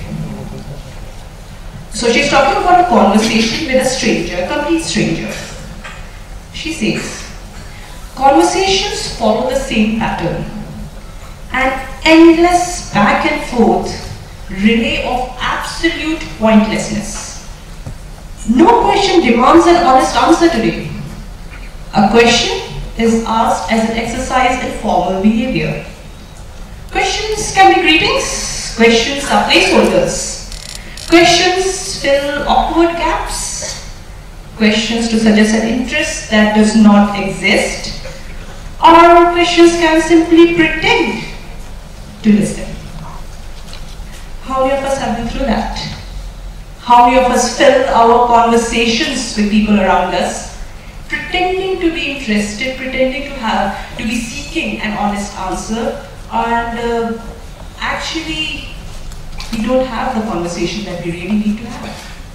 So she's talking about a conversation with a stranger, a complete stranger. She says, conversations follow the same pattern. An endless back and forth relay of absolute pointlessness. No question demands an honest answer today. A question is asked as an exercise in formal behavior. Questions can be greetings. Questions are placeholders. Questions fill awkward gaps. Questions to suggest an interest that does not exist. Or questions can simply pretend to listen. How many of us have been through that? How many of us fill our conversations with people around us pretending to be interested, pretending to have, to be seeking an honest answer, and uh, actually we don't have the conversation that we really need to have.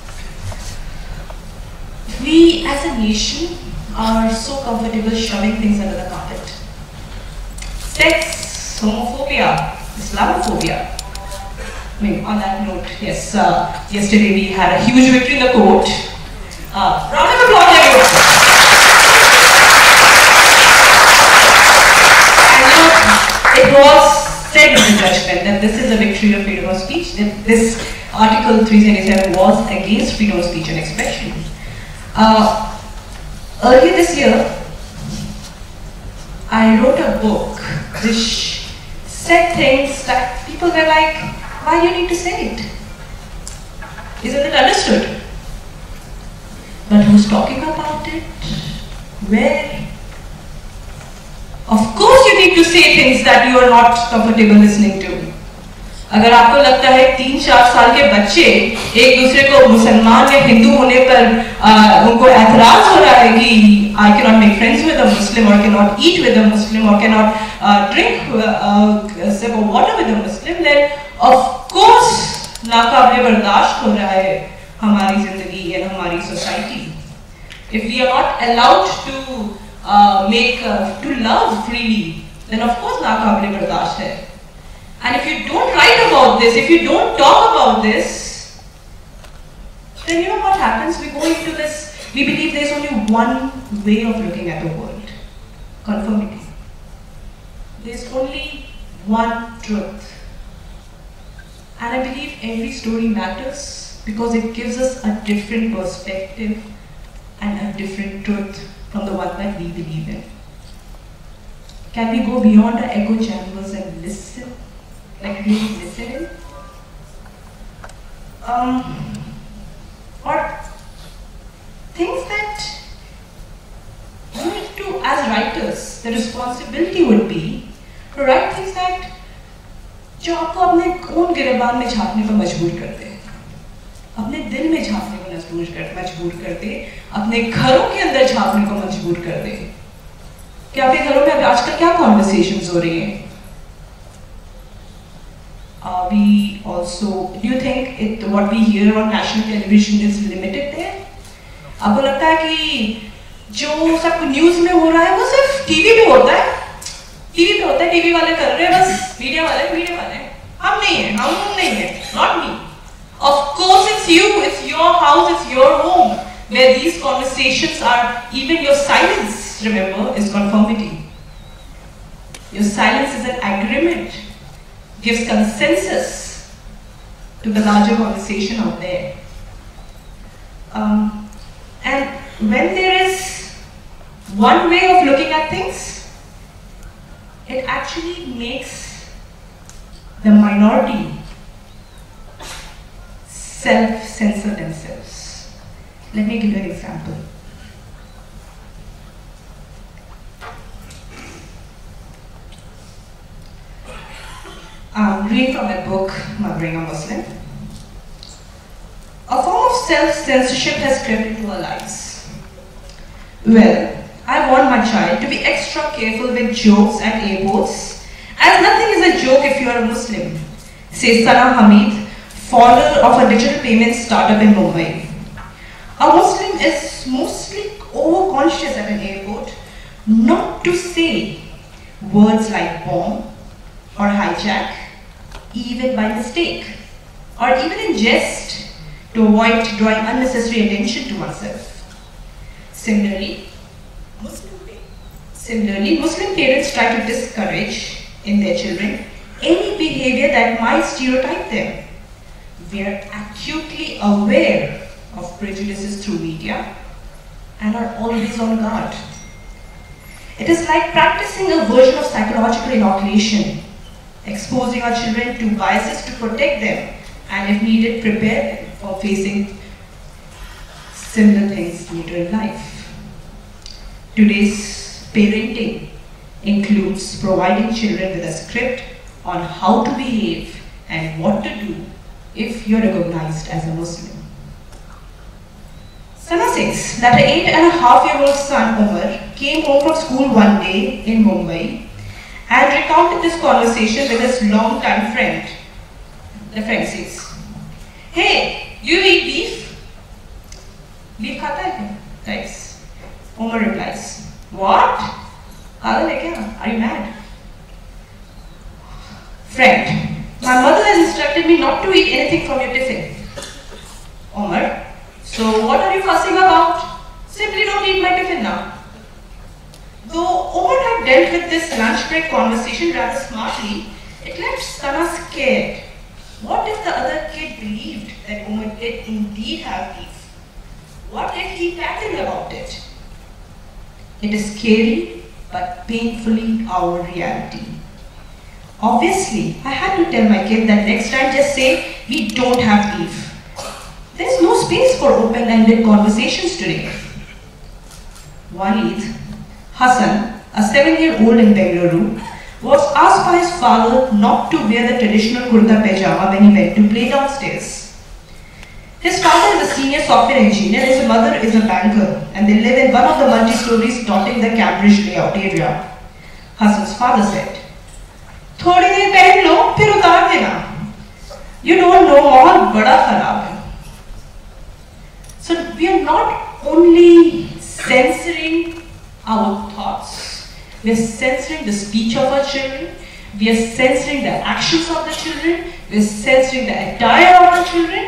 We as a nation are so comfortable shoving things under the carpet. Sex, homophobia, Islamophobia. I mean, on that note, yes, uh, yesterday we had a huge victory in the court. Uh, round of applause, everyone. And uh, it was said in the judgment that this is a victory of freedom of speech, that this Article three seventy-seven was against freedom of speech and expression. Uh, earlier this year, I wrote a book which said things that people were like, why do you need to say it? Isn't it understood? But who's talking about it? Where? Of course you need to say things that you are not comfortable listening to. अगर आपको लगता है तीन चार साल के बच्चे एक दूसरे को मुसलमान या हिंदू होने पर आ, उनको एतराज हो रहा है कि I cannot make friends with a Muslim or cannot eat with a Muslim or cannot uh, drink uh, a sip of water with a Muslim, then of course नाकाबिले बर्दाश्त हो रहा है हमारी जिंदगी and हमारी society. If we are not allowed to uh, make uh, to love freely, then of course नाकाबिले बर्दाश्त है. And if you don't write about this, if you don't talk about this, then you know what happens? We go into this, we believe there's only one way of looking at the world. Conformity. There's only one truth. And I believe every story matters because it gives us a different perspective and a different truth from the one that we believe in. Can we go beyond our echo chambers and listen? Like really listening? Um, or things that we need to, as writers, the responsibility would be to write things that जो आपको अपने खून गिरबान में झांकने पर मजबूर करते हैं, अपने दिल में झांकने पर मजबूर कर मजबूर करते, अपने घरों के अंदर झांकने को मजबूर करते। क्या आपके घरों में आजकल क्या कॉन्वर्सेशंस हो रही हैं? Are we also, do you think it, what we hear on national television is limited there? आपको लगता है कि जो सब न्यूज़ में हो रहा है वो सिर्फ टीवी पे होता है? टीवी पे होता है, टीवी वाले कर रहे हैं, बस मीडिया वाले मीडिया वाले हम नहीं हैं, हम नहीं हैं, not me. Of course it's you, it's your house, it's your home where these conversations are, even your silence, remember, is conformity. Your silence is an agreement, gives consensus to the larger conversation out there. Um, and when there is one way of looking at things, it actually makes the minority self-censor themselves. Let me give you an example. Um, I'm reading from my book, Mothering a Muslim. A form of self-censorship has crept into our lives. Well, I want my child to be extra careful with jokes and airports, as nothing is a joke if you are a Muslim, says Sana Hamid, founder of a digital payment startup in Mumbai. A Muslim is mostly overconscious at an airport not to say words like bomb or hijack, even by mistake, or even in jest, to avoid drawing unnecessary attention to oneself. Similarly, Muslim, similarly, Muslim parents try to discourage in their children any behavior that might stereotype them. We are acutely aware of prejudices through media and are always on guard. It is like practicing a version of psychological inoculation, exposing our children to biases to protect them and, if needed, prepare them for facing similar things later in life. Today's parenting includes providing children with a script on how to behave and what to do if you're recognized as a Muslim. Sana says that her eight and a half year old son Umar came home from school one day in Mumbai and recounted this conversation with his long-time friend. The friend says, "Hey, you eat beef? Beef khata hai kya?" Thanks. Umar replies, "What? Are you mad?" Friend, "My mother has instructed me not to eat anything from your tiffin." Umar, "So what are you fussing about? Simply don't eat my tiffin now." Though Umar had dealt with this lunch break conversation rather smartly, it left Sana scared. What if the other kid believed that Umar did indeed have beef? What if he tattled about it? It is scary, but painfully our reality. Obviously, I had to tell my kid that next time just say, "We don't have beef." There's no space for open-ended conversations today. One Eid, Hassan, a seven-year-old in Bengaluru, was asked by his father not to wear the traditional kurta pajama when he went to play downstairs. His father is a senior software engineer and his mother is a banker, and they live in one of the multi-stories dotting the Cambridge layout area. Hassan's father said, "Thodi der pehen lo, phir utar dena. You don't know, mahal bada kharab hai." So we are not only censoring our thoughts, we are censoring the speech of our children, we are censoring the actions of the children, we are censoring the attire of our children.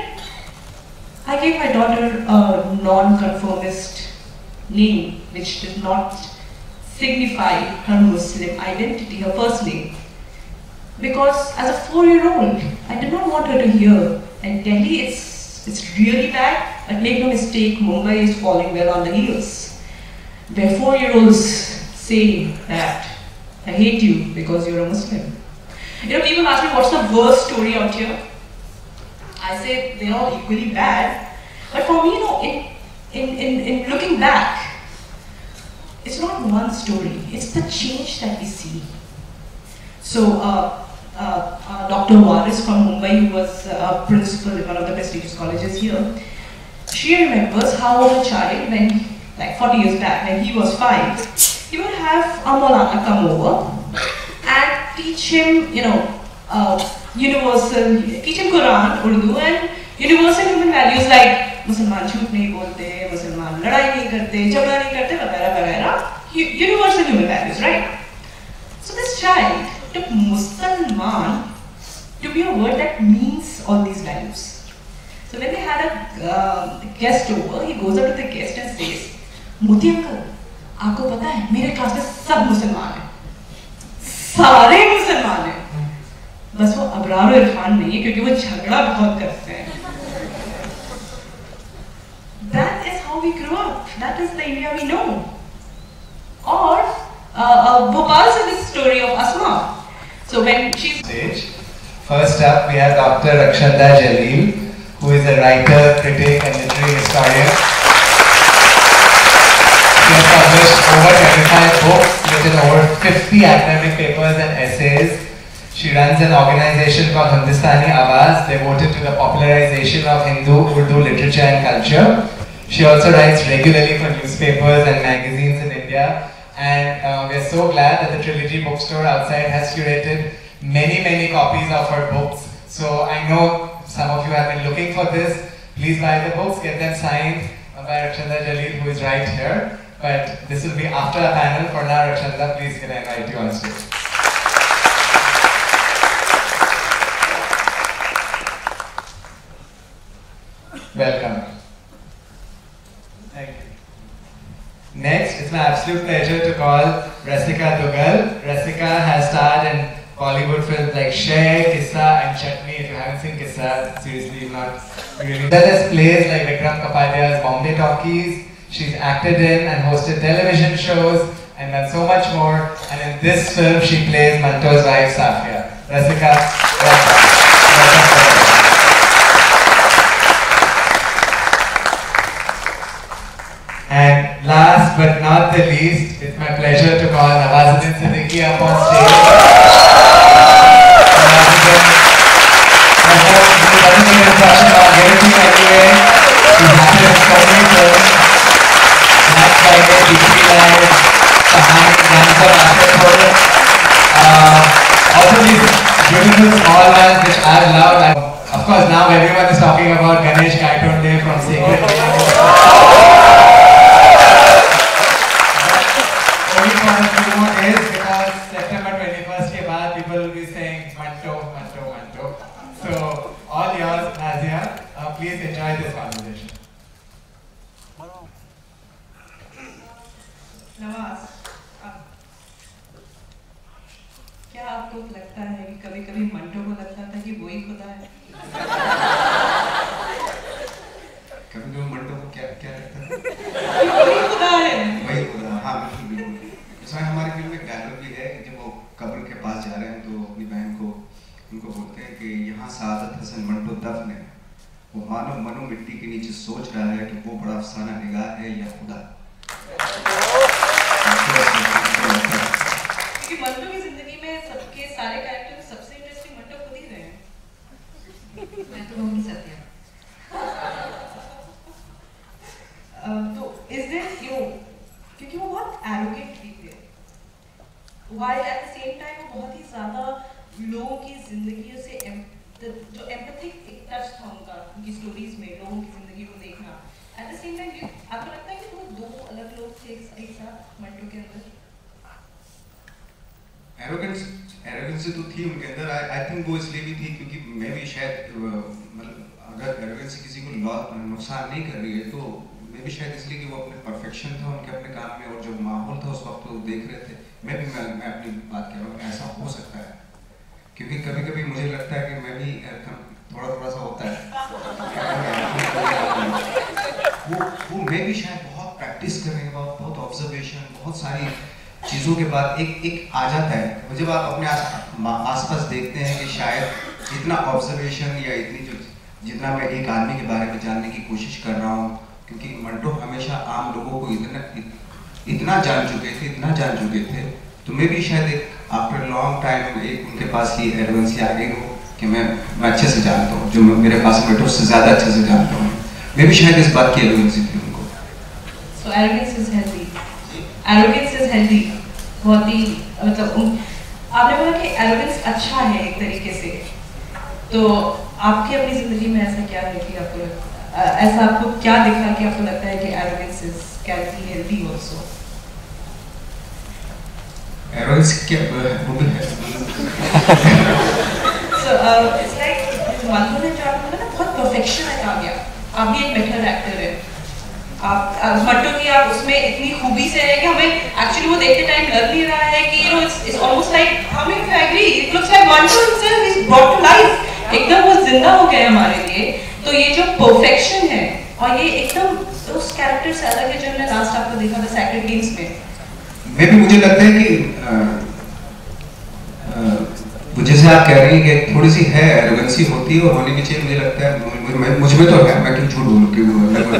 I gave my daughter a non-conformist name which did not signify her Muslim identity, her first name. Because as a four-year-old, I did not want her to hear, and Delhi, it's, it's really bad. But make no mistake, Mumbai is falling well on the heels. Where four-year-olds say that, "I hate you because you're a Muslim." You know, people ask me, what's the worst story out here? I say they're all equally bad. But for me, you know, in, in, in, in looking back, it's not one story, it's the change that we see. So, uh, uh, uh, Doctor Waris from Mumbai, who was a principal in one of the prestigious colleges here, she remembers how as a child, when, like forty years back, when he was five, he would have a Maulana come over and teach him, you know, uh, universal, teach him Quran, Urdu, and universal human values like Musliman jhoot nahi bolte, Musliman ladai nahi karte, jhagda nahi karte, वगैरह वगैरह, universal human values, right? So this child took Musliman to be a word that means all these values. So when they had a uh, guest over, he goes up to the guest and says, "Moti uncle, आपको पता है मेरे class में सब मुसलमान हैं, सारे मुसलमान हैं, बस वो अबरार और इरफान नहीं है क्योंकि वो झगड़ा बहुत करते हैं." That is how we grew up. That is the India we know. Or uh, uh, Bhopal said this story of Asma. So when she's stage, first up we have Doctor Rakshanda Jalil, who is a writer, critic and literary historian. She has published over twenty-five books, written over fifty academic papers and essays. She runs an organization called Hindustani Awaz, devoted to the popularization of Hindu Urdu literature and culture. She also writes regularly for newspapers and magazines in India. And uh, we are so glad that the Trilogy bookstore outside has curated many, many copies of her books. So I know some of you have been looking for this. Please buy the books, get them signed by Rakshanda Jalil, who is right here. But this will be after a panel. For now, Rakshanda, please can I invite you on stage. Welcome. Thank you. Next, it's my absolute pleasure to call Rasika Dugal. Rasika has starred in Bollywood films like Shay, Kissa and Chutney. If you haven't seen Kissa, seriously, you've not really. As well as plays like Vikram Kapadia's Bombay Talkies. She's acted in and hosted television shows and done so much more. And in this film, she plays Manto's wife, Safia. Rasika, welcome. And last but not the least, it's my pleasure to call Nawazuddin Siddiqui up on stage. Nawazuddin doesn't need introduction, I'll give it to you anyway. She's acted in so many films. Black Friday, B P Live, Behind, Dancer, After uh, Also these beautiful small ones which I love. And of course now everyone is talking about Ganesh Gaitonde from Sacred is because September twenty-first के बाद people will be saying Manto, Manto, Manto. So all yours, Nazia. Uh, please enjoy this conversation. Nawaz, क्या आपको लगता है कि कभी-कभी मंटो को लगता था कि वही खुदा है? कभी-कभी मंटो को क्या क्या लगता है? वही खुदा है। वही खुदा, हाँ बिल्कुल बिल्कुल। इसमें हमारी फिल्म में डायलॉग भी है कि जब वो कब्र के पास जा रहे हैं तो अपनी बहन को उनको बोलते हैं कि यहाँ सादत हसन मंटो दफन है। वो मानो मनो मिट्टी के नीचे सोच रहा है कि वो बड़ा अफसाना निगाह है या खुदा। क्योंकि मंटो की जिंदगी में सबके सारे कैरेक्टर सबसे इंटरेस्टिंग मंटो खुद ही रहे हैं। मैं तो कहूँगी सत्या। तो इस दिन यू क्योंकि वो बहुत एरोगेंट भी थे, while at the same time वो बहुत ही ज़्यादा लोगों की जिंदगियों से जो एम्पैथिक टच था उनका उनकी स्टोरीज में लोगों की जिंदगी को देखना। at the same time आपको लगता है कि वो दो अलग लोग थे एक साथ मंटो के अंदर? एरोगेंस एरोगेंस तो थी उनके अंदर। आई आई थिंक वो इसलिए भी थी क्योंकि मैं भी शायद मतलब अगर एरोगेंस किसी को नुकसान नहीं कर रही है तो मैं भी शायद इसलिए कि वो अपने परफेक्शन था उनके अपने काम में और जो माहौल था उस वक्त वो देख रहे थे। मैं भी मैं, मैं अपनी बात कह रहा हूँ ऐसा हो सकता है क्योंकि कभी कभी मुझे लगता है कि मैं भी थोड़ा थोड़ा सा होता है वो वो मैं भी शायद बहुत प्रैक्टिस करने के बाद बहुत ऑब्जर्वेशन बहुत सारी चीज़ों के बाद एक एक आ जाता है। जब आप अपने आस पास देखते हैं कि शायद इतना ऑब्जर्वेशन या इतनी जो जितना मैं एक आदमी के बारे में जानने की कोशिश कर रहा हूँ क्योंकि मंटो हमेशा आम लोगों को इतना इतना जान चुके थे इतना जान चुके थे तो मैं भी शायद एक आफ्टर लॉन्ग टाइम एक उनके पास ये एडवांस आ गई हो कि मैं मैं अच्छे से जानता हूँ जो मेरे पास मंटो से ज़्यादा अच्छे से जानता हूँ। मैं भी शायद इस बात की एडवांस थी उनको। So arrogance is healthy. Arrogance is healthy. बहुत ही मतलब आपने बोला कि arrogance अच्छा है एक तरीके से। तो आपकी अपनी ज़िंदगी में ऐसा क्या है कि आपको ऐसा आपको क्या दिखा कि आपको लगता है कि arrogance is can be healthy also? Arrogance क्या वो भी है। So uh, it's like Manto ने जो आपको बोला ना बहुत perfection है आ गया। आप भी एक better actor है। आप मंटो की आप उसमें इतनी खूबी से है कि हमें एक्चुअली वो देखते टाइम लग नहीं रहा है कि you know it's it's almost like how many of agree it looks like Manto himself is brought to life एकदम वो जिंदा हो गया हमारे लिए। तो ये जो परफेक्शन है और ये एकदम उस कैरेक्टर से अलग है जो हमने लास्ट आपको देखा था सैक्रेड गेम्स में। मैं भी मुझे लगता है कि जैसे आप कह रही हैं कि थोड़ी सी है एरोगेंसी होती है और होनी भी चाहिए। मुझे लगता है मुझ में तो है मैं क्यों झूठ बोलूं क्योंकि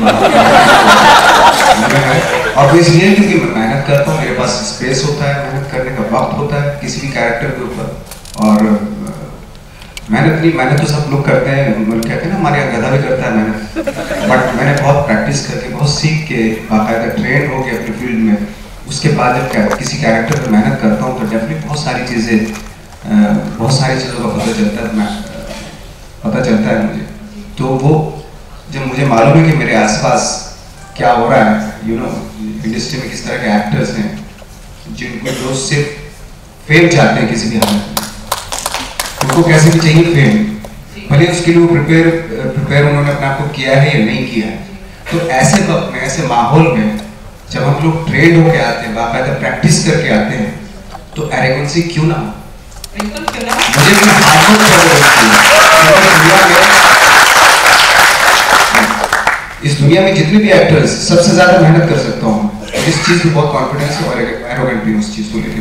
और वो इसलिए क्योंकि मैं मेहनत करता हूँ मेरे पास स्पेस होता है मेहनत करने का वक्त होता है किसी भी कैरेक्टर के ऊपर और मेहनत नहीं, मेहनत तो सब लोग करते हैं, मतलब कहते हैं ना हमारे यहाँ गधा भी करता है मेहनत, बट मैंने बहुत प्रैक्टिस करके, बहुत सीख के, बाकायदा ट्रेन हो गया अपने फील्ड में, उसके बाद जब किसी कैरेक्टर पर मेहनत करता हूँ तो डेफिनेटली बहुत सारी चीज़ें, बहुत सारी चीज़ों का पता चलता है, मैं पता चलता है मुझे। तो वो जब मुझे मालूम है कि मेरे आसपास क्या हो रहा है, यू नो इंडस्ट्री में किस तरह के एक्टर्स हैं जिनको जो सिर्फ फेम चाहते हैं किसी भी हालत में, उनको कैसे भी चाहिए फेम, भले उसके लिए वो प्रिपेयर प्रिपेयर उन्होंने अपने आप को किया है या नहीं किया है। तो ऐसे वक्त में, ऐसे माहौल में जब हम लोग ट्रेंड होके आते हैं, बाकायदा प्रैक्टिस करके आते हैं, तो एरोगेंसी क्यों ना हो? बिल्कुल क्यों ना? मुझे भी हार्ड वर्क करना है। इस दुनिया में जितने भी एक्टर्स, सबसे ज्यादा मेहनत कर सकता हूँ, इस चीज में बहुत कॉन्फिडेंस है और एरोगेंट भी उस चीज को लेकर।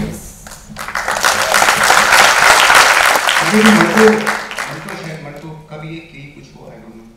मंटो मंटो शायद मंटो कभी एक यही कुछ हुआ, I don't know.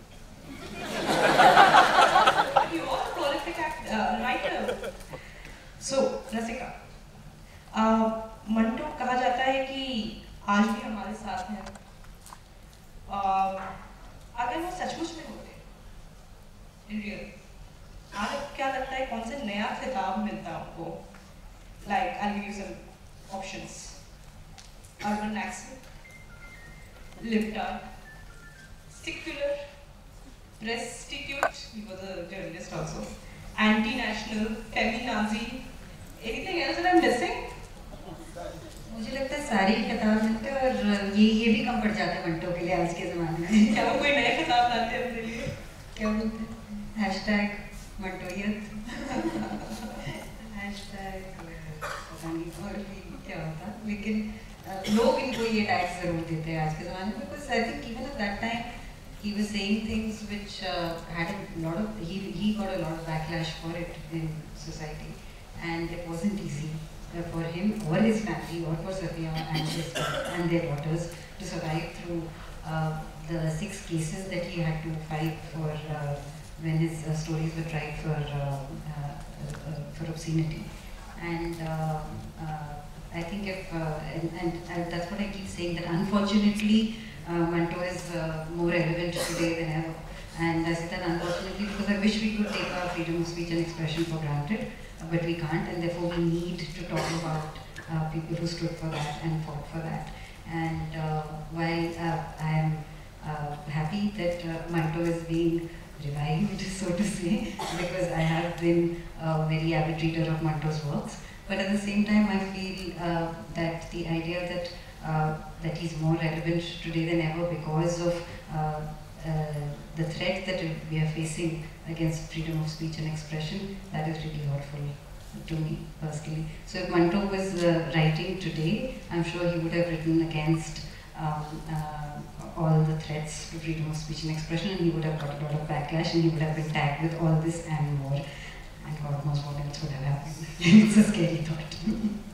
You are a prolific act, uh, writer. So, Rasika, uh, Manto कहा जाता है कि आज भी हमारे साथ हैं। uh, अगर वो सचमुच में होते, in real, आज क्या लगता है कौन से नया खिताब मिलता आपको? Like, I'll give you some options. Urban accent, libtard, secular, prostitute, he was a journalist also, anti-national, feminazi, anything else that I'm missing? मुझे लगता है सारी किताब मिलते हैं और ये ये भी कम पड़ जाता है मंटो के लिए आज के ज़माने में। क्या वो कोई नया किताब लाते हैं अपने लिए? क्या बोलते हैं? हैशटैग मंटोयत, हैशटैग पता नहीं और भी क्या होता, लेकिन लोग इनको ये टैग्स ज़रूर देते हैं आज के ज़माने में, because I think even at that time he was saying things which uh, had a lot of, he, he got a lot of backlash for it in society, and it wasn't easy uh, for him or his family or for Satya and his and their daughters to survive through uh, the six cases that he had to fight for uh, when his uh, stories were tried for uh, uh, uh, for obscenity. And uh, uh, I think if uh, and, and, and that's what I keep saying, that unfortunately Uh, Manto is uh, more relevant today than ever, and I say that unfortunately because I wish we could take our freedom of speech and expression for granted, uh, but we can't, and therefore we need to talk about uh, people who stood for that and fought for that. And uh, while uh, I am uh, happy that uh, Manto is being revived, so to say, because I have been a very avid reader of Manto's works, but at the same time I feel uh, that the idea that Uh, that he's more relevant today than ever because of uh, uh, the threat that we are facing against freedom of speech and expression, that is really hurtful to me personally. So if Manto was uh, writing today, I'm sure he would have written against um, uh, all the threats to freedom of speech and expression, and he would have got a lot of backlash, and he would have been tagged with all this and more, and God knows what else would have happened. It's a scary thought.